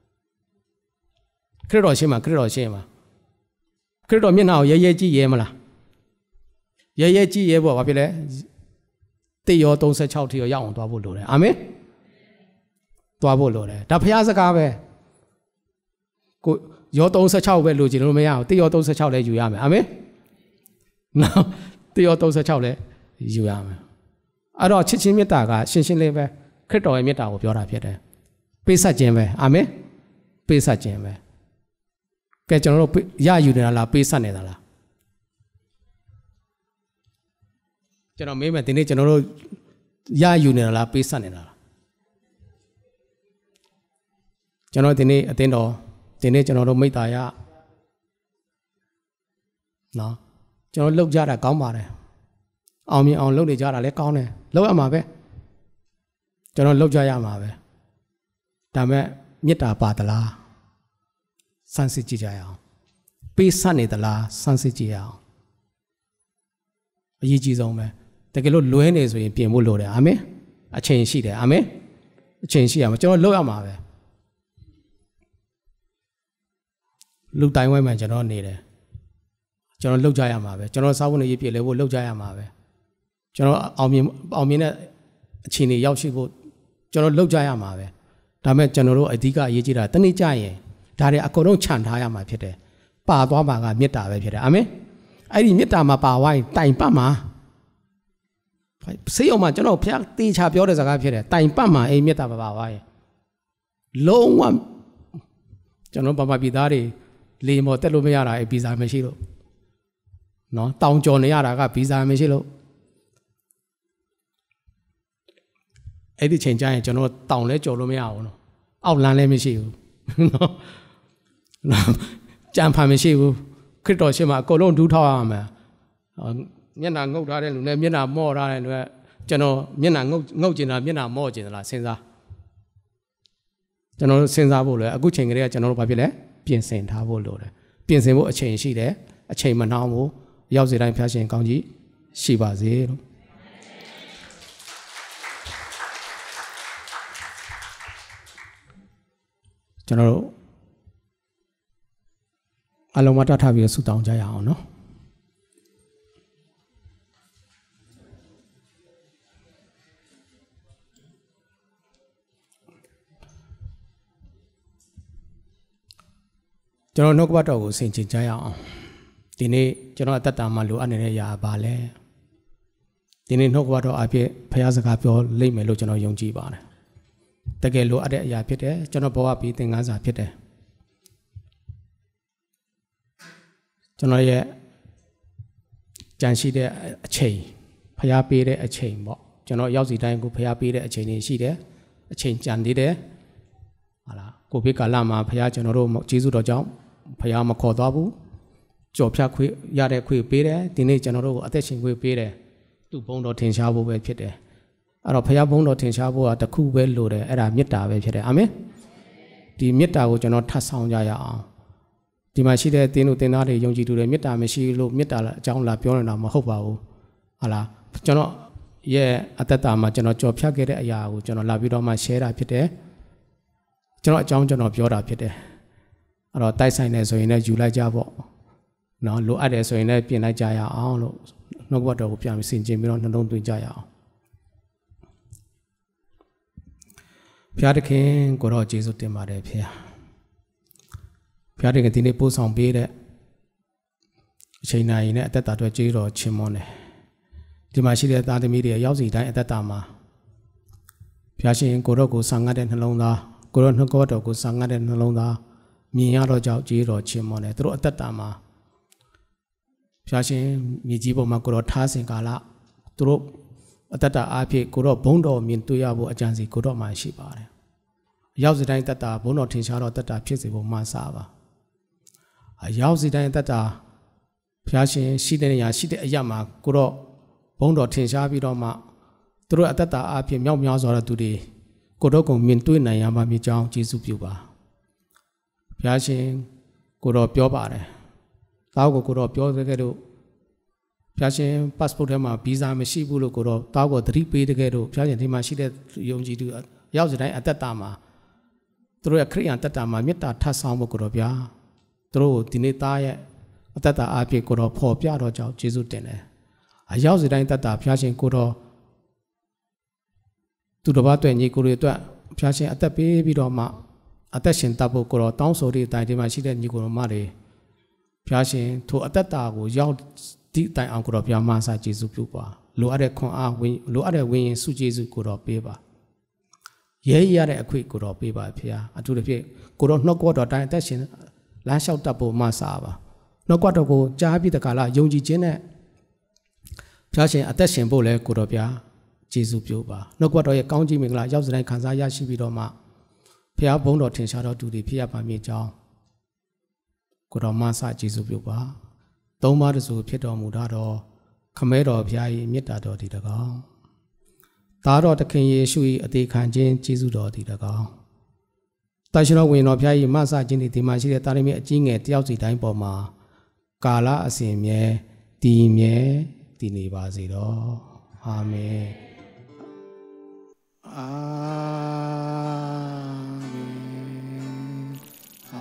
ခရစ်တော်ရှိမှခရစ်တော်ရှိမှခရစ်တော်မျက်နှာကိုရဲရဲကြည့်ရဲမလားရဲရဲကြည့်ရဲပေါ့ဘာဖြစ်လဲတစ်ယောသုံးဆယ်ခြောက်ထိရောရောက်အောင်သွားဖို့လိုတယ်အာမင်သွားဖို့လိုတယ်ဒါဖျားစကားပဲကိုယောသုံးဆယ်ခြောက်ပဲလိုချင်လို့မရအောင်တစ်ယောသုံးဆယ်ခြောက်လည်းယူရမယ်အာမင်နော်တစ်ယောသုံးဆယ်ခြောက်လည်းယူရမယ်အဲ့တော့ချစ်ချင်းမေတ္တာကရှင်းရှင်းလေးပဲခရစ်တော်ရဲ့မေတ္တာကိုပြောတာဖြစ်တယ်ပေးဆက်ခြင်းပဲအာမင်ပေးဆက်ခြင်းပဲကဲကျွန်တော်တို့ရယူနေတာလားပေးဆက်နေတာလားကျွန်တော်မေးမယ်ဒီနေ့ကျွန်တော်တို့ရယူနေတာလားပေးဆက်နေတာလားကျွန်တော်ဒီနေ့အတင်းတော်ဒီနေ့ကျွန်တော်တို့မိသားရနော်ကျွန်တော်လှုပ်ကြတာကောင်းပါတယ်အောင်မြင်အောင်လှုပ်နေကြတာလည်းကောင်းတယ်လှုပ်ရမှာပဲကျွန်တော်လှုပ်ကြရမှာပဲဒါမဲ့မေတ္တာပါသလားစမ်းစစ်ကြည့်ကြရအောင်ပေးဆက်နေသလားစမ်းစစ်ကြည့်ရအောင်အရေးကြီးဆုံးပဲတကယ်လို့လွဲနေဆိုရင်ပြင်ဖို့လိုတယ်အာမင်အချိန်ရှိတယ်အာမင်အချိန်ရှိရမှာကျွန်တော်လှုပ်ရမှာပဲလူတိုင်းဝိုင်းမှာကျွန်တော်နေတယ်ကျွန်တော်လှုပ်ကြရမှာပဲကျွန်တော်စားဖို့နေရပြည့်လဲဖို့လှုပ်ကြရမှာပဲကျွန်တော်အောင်မြင်အောင်မြင်တဲ့အခြေအနေရောက်ရှိဖို့ကျွန်တော်လှုပ်ကြရမှာပဲဒါမဲ့ကျွန်တော်တို့အဓိကအရေးကြီးတာတနေ့ကြရင်ဒါတွေအကုန်လုံးခြံထားရမှာဖြစ်တယ်ပါသွားမှာကမေတ္တာပဲဖြစ်တယ်အာမင်အဲ့ဒီမေတ္တာမှာပါဝိုင်းတိုင်ပတ်မှာဆေးရုံမှာကျွန်တော်ဖျားတေချာပြောတဲ့စကားဖြစ်တယ်တိုင်ပတ်မှာအဲ့မေတ္တာပါပါဝိုင်းလုံးဝကျွန်တော်ပပပြည်သားတွေလေမော်တက်လို့မရတာအဲ့ဗီဇာမရှိလို့နော်တောင်ကျော်နေရတာကဗီဇာမရှိလို့အဲ့ဒီချိန်ကျရင်ကျွန်တော်တောင်လဲကျော်လို့မရဘူးနော်အောက်လမ်းလည်းမရှိဘူးနော်ကြံဖန်မရှိဘူးခရစ်တော်ရှင်မှာအကုန်လုံးဒူးထောက်ရမှာမျက်နှာငုတ်ထားတဲ့လူနဲ့မျက်နှာမော့ထားတဲ့လူကကျွန်တော်မျက်နှာငုတ်ငုတ်ကျင်တာမျက်နှာမော့ကျင်သလားစဉ်းစားကျွန်တော်စဉ်းစားဖို့လဲအခုချိန်ကလေးကကျွန်တော်တို့ဘာဖြစ်လဲပြင်ဆင်ထားဖို့လိုတယ်ပြင်ဆင်ဖို့အချိန်ရှိတယ်အချိန်မနှောင်းဘူးရောက်စေတိုင်းဖျားရှင်ကောင်းကြီးရှိပါစေလို့ကျွန်တော်တို့အလုံးမတတ်ထားပြီးဆုတောင်းကြရအောင်နော်ကျွန်တော်နှုတ်ကပတ်တော်ကိုဆင်ခြင်ကြရအောင်ဒီနေ့ကျွန်တော်အသက်တာမှာလိုအပ်နေတဲ့အရာပါလဲဒီနေ့နှုတ်ကပတ်တော်အဖြစ်ဖခင်စကားပြောလိမ့်မယ်လို့ကျွန်တော်ယုံကြည်ပါတယ်တကယ်လိုအပ်တဲ့အရာဖြစ်တယ်ကျွန်တော်ဘဝပြီးသင်ခန်းစာဖြစ်တယ်ကျွန်တော်ရဲ့ကြံရှိတဲ့အချိန်ဖျားပေးတဲ့အချိန်ပေါ့ကျွန်တော်ရောက်စီတိုင်းကိုဖျားပေးတဲ့အချိန်တွေရှိတယ်အချိန်ကြံသေးတယ်ဟာလားကိုဗစ်ကာလမှာဖျားကျွန်တော်တို့ကျေးဇူးတော်ကြောင့်ဖျားမခေါ်သွားဘူးကြော်ဖြတ်ခွေရတဲ့ခွေပေးတယ်ဒီနေ့ကျွန်တော်တို့ကိုအသက်ရှင်ခွေပေးတယ်သူ့ဘုန်းတော်ထင်ရှားဖို့ပဲဖြစ်တယ်အဲ့တော့ဖျားဘုန်းတော်ထင်ရှားဖို့ကတခုပဲလိုတယ်အဲ့ဒါမေတ္တာပဲဖြစ်တယ်အာမင်ဒီမေတ္တာကိုကျွန်တော်ထပ်ဆောင်ကြရအောင်ဒီမှာရှိတဲ့တင်းတို့တင်းသားတွေယုံကြည်သူတွေမေတ္တာမရှိလို့မေတ္တာအကြောင်းလာပြောနေတာမဟုတ်ပါဘူးဟာလားကျွန်တော်ရဲ့အသက်တာမှာကျွန်တော်ကြော်ဖြတ်ခဲ့တဲ့အရာကိုကျွန်တော်လာပြီးတော့မှ share တာဖြစ်တယ်ကျွန်တော်အကြောင်းကျွန်တော်ပြောတာဖြစ်တယ်အဲ့တော့တိုက်ဆိုင်နေဆိုရင်လည်းယူလိုက်ကြပေါ့နော်လိုအပ်တယ်ဆိုရင်လည်းပြင်လိုက်ကြရအောင်လို့နှုတ်ဘတ်တော်ကိုပြန်ပြီးဆင်ခြင်ပြီးတော့နှလုံးသွင်းကြရအောင်ဘုရားသခင်ကိုတော့ကျေးဇူးတင်ပါတယ်ဖေဖျားတဲ့ကဒီနေ့ပို့ဆောင်ပေးတဲ့အချိန်တိုင်းနဲ့အသက်တာတွေကြေးတော်ချီးမွမ်းတယ်ဒီမှာရှိတဲ့သားသမီးတွေရောက်စီတိုင်းအသက်တာမှာဖျားရှင်ကိုရော့ကိုဆံငတ်တဲ့နှလုံးသားကိုရော့နှကောတော်ကိုဆံငတ်တဲ့နှလုံးသားမြင်ရတော့ကြောင့်ကြေးတော်ချီးမွမ်းတယ်သူတို့အသက်တာမှာဖျားရှင်မြေကြီးပေါ်မှာကိုရော့ထားစဉ်ကာလသူတို့အသက်တာအားဖြင့်ကိုရော့ဘုံတော်မြင်တွေ့ရဖို့အကြံစီကိုရော့မှရှိပါတယ်ရောက်စီတိုင်းသက်တာဘုံတော်ထင်ရှားတော့သက်တာဖြစ်စေဖို့မှစားပါအရောက်စီတိုင်းသက်တာဖျားရှင်ရှိတဲ့နေရာရှိတဲ့အရာမှာကိုတော့ဘုံတော်ထင်ရှားပြီးတော့မှသူတို့အသက်တာအဖြစ်မြောက်များစွာတဲ့သူတွေကိုတော့ကုန်မြင်တွေ့နိုင်ရမှာမြေကြောင်းကျေးဇူးပြုပါဖျားရှင်ကိုတော့ပြောပါတယ်တောက်ကိုကိုတော့ပြောတဲ့ကဲတော့ဖျားရှင် passport ထဲမှာဗီဇာမရှိဘူးလို့ကိုတော့တောက်ကိုသတိပေးတဲ့ကဲတော့ဖျားရှင်ဒီမှာရှိတဲ့ယုံကြည်သူရောက်စီတိုင်းအသက်တာမှာသူတို့ရဲ့ခရိယန်သက်တာမှာမေတ္တာထပ်ဆောင်ဖို့ကိုတော့ဗျာသူတို့ဒီနေ့သားရဲ့အသက်တာအဖြစ်ကိုတော့ဖော်ပြတော့ကြောင့်ကျေးဇူးတင်တယ်အရောက်စီတိုင်းသက်တာဖျားရှင်ကိုတော့သူတစ်ပါးတွေ့ညီကိုတွေအတွက်ဖျားရှင်အသက်ပေးပြီးတော့မှအသက်ရှင်တတ်ဖို့ကိုတော့တောင်းဆိုတဲ့အတိုင်းဒီမှာရှိတဲ့ညီကိုတို့မတွေဖျားရှင်ထိုအသက်တာကိုရောက်ဒီတိုင်အောင်ကိုတော့ပြမဆာကျေးဇူးပြုပါလိုအပ်တဲ့ခွန်အားဝင်လိုအပ်တဲ့ဝိညာဉ်စုကျေးဇူးကိုတော့ပေးပါရဲရတဲ့အခွင့်ကိုတော့ပေးပါဖျားအထူးသဖြင့်ကိုတော့နှုတ်ကပတ်တော်တိုင်းအသက်ရှင်လမ်းလျှောက်တတ်ဖို့မဆာပါနှုတ်ကပတ်တော်ကိုကြားပြီးတခါလာယုံကြည်ခြင်းနဲ့ဖျားရှင်အသက်ရှင်ဖို့လဲကိုတော်ဗျာကျေးဇူးပြုပါနှုတ်ကပတ်တော်ရဲ့ကောင်းကြီးမင်္ဂလာရောက်စတိုင်းခံစားရရှိပြီးတော့မှဖျားဘုန်းတော်ထင်ရှားတော်သူတွေဖြစ်ရပါမည်ကြောင်းကိုတော်မဆာကျေးဇူးပြုပါသုံးပါးတစုဖြစ်တော်မူတာတော့ခမဲတော်ဖျား၏မေတ္တာတော်ဒီတကောင်းသားတော်သခင်ယေရှု၏အသေးခံခြင်းကျေးဇူးတော်ဒီတကောင်းတာရှင်တော်ဝင်တော်ဖျား၏မဆာခြင်းဒီမှာရှိတဲ့တာရမီအကြီးငယ်တယောက်စီတိုင်းပေါ်မှာကာလအစဉ်မြဲတည်မြဲတည်နေပါစေတော့အာမင်အာမင်အာ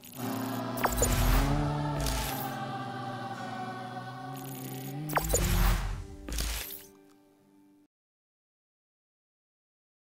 မင်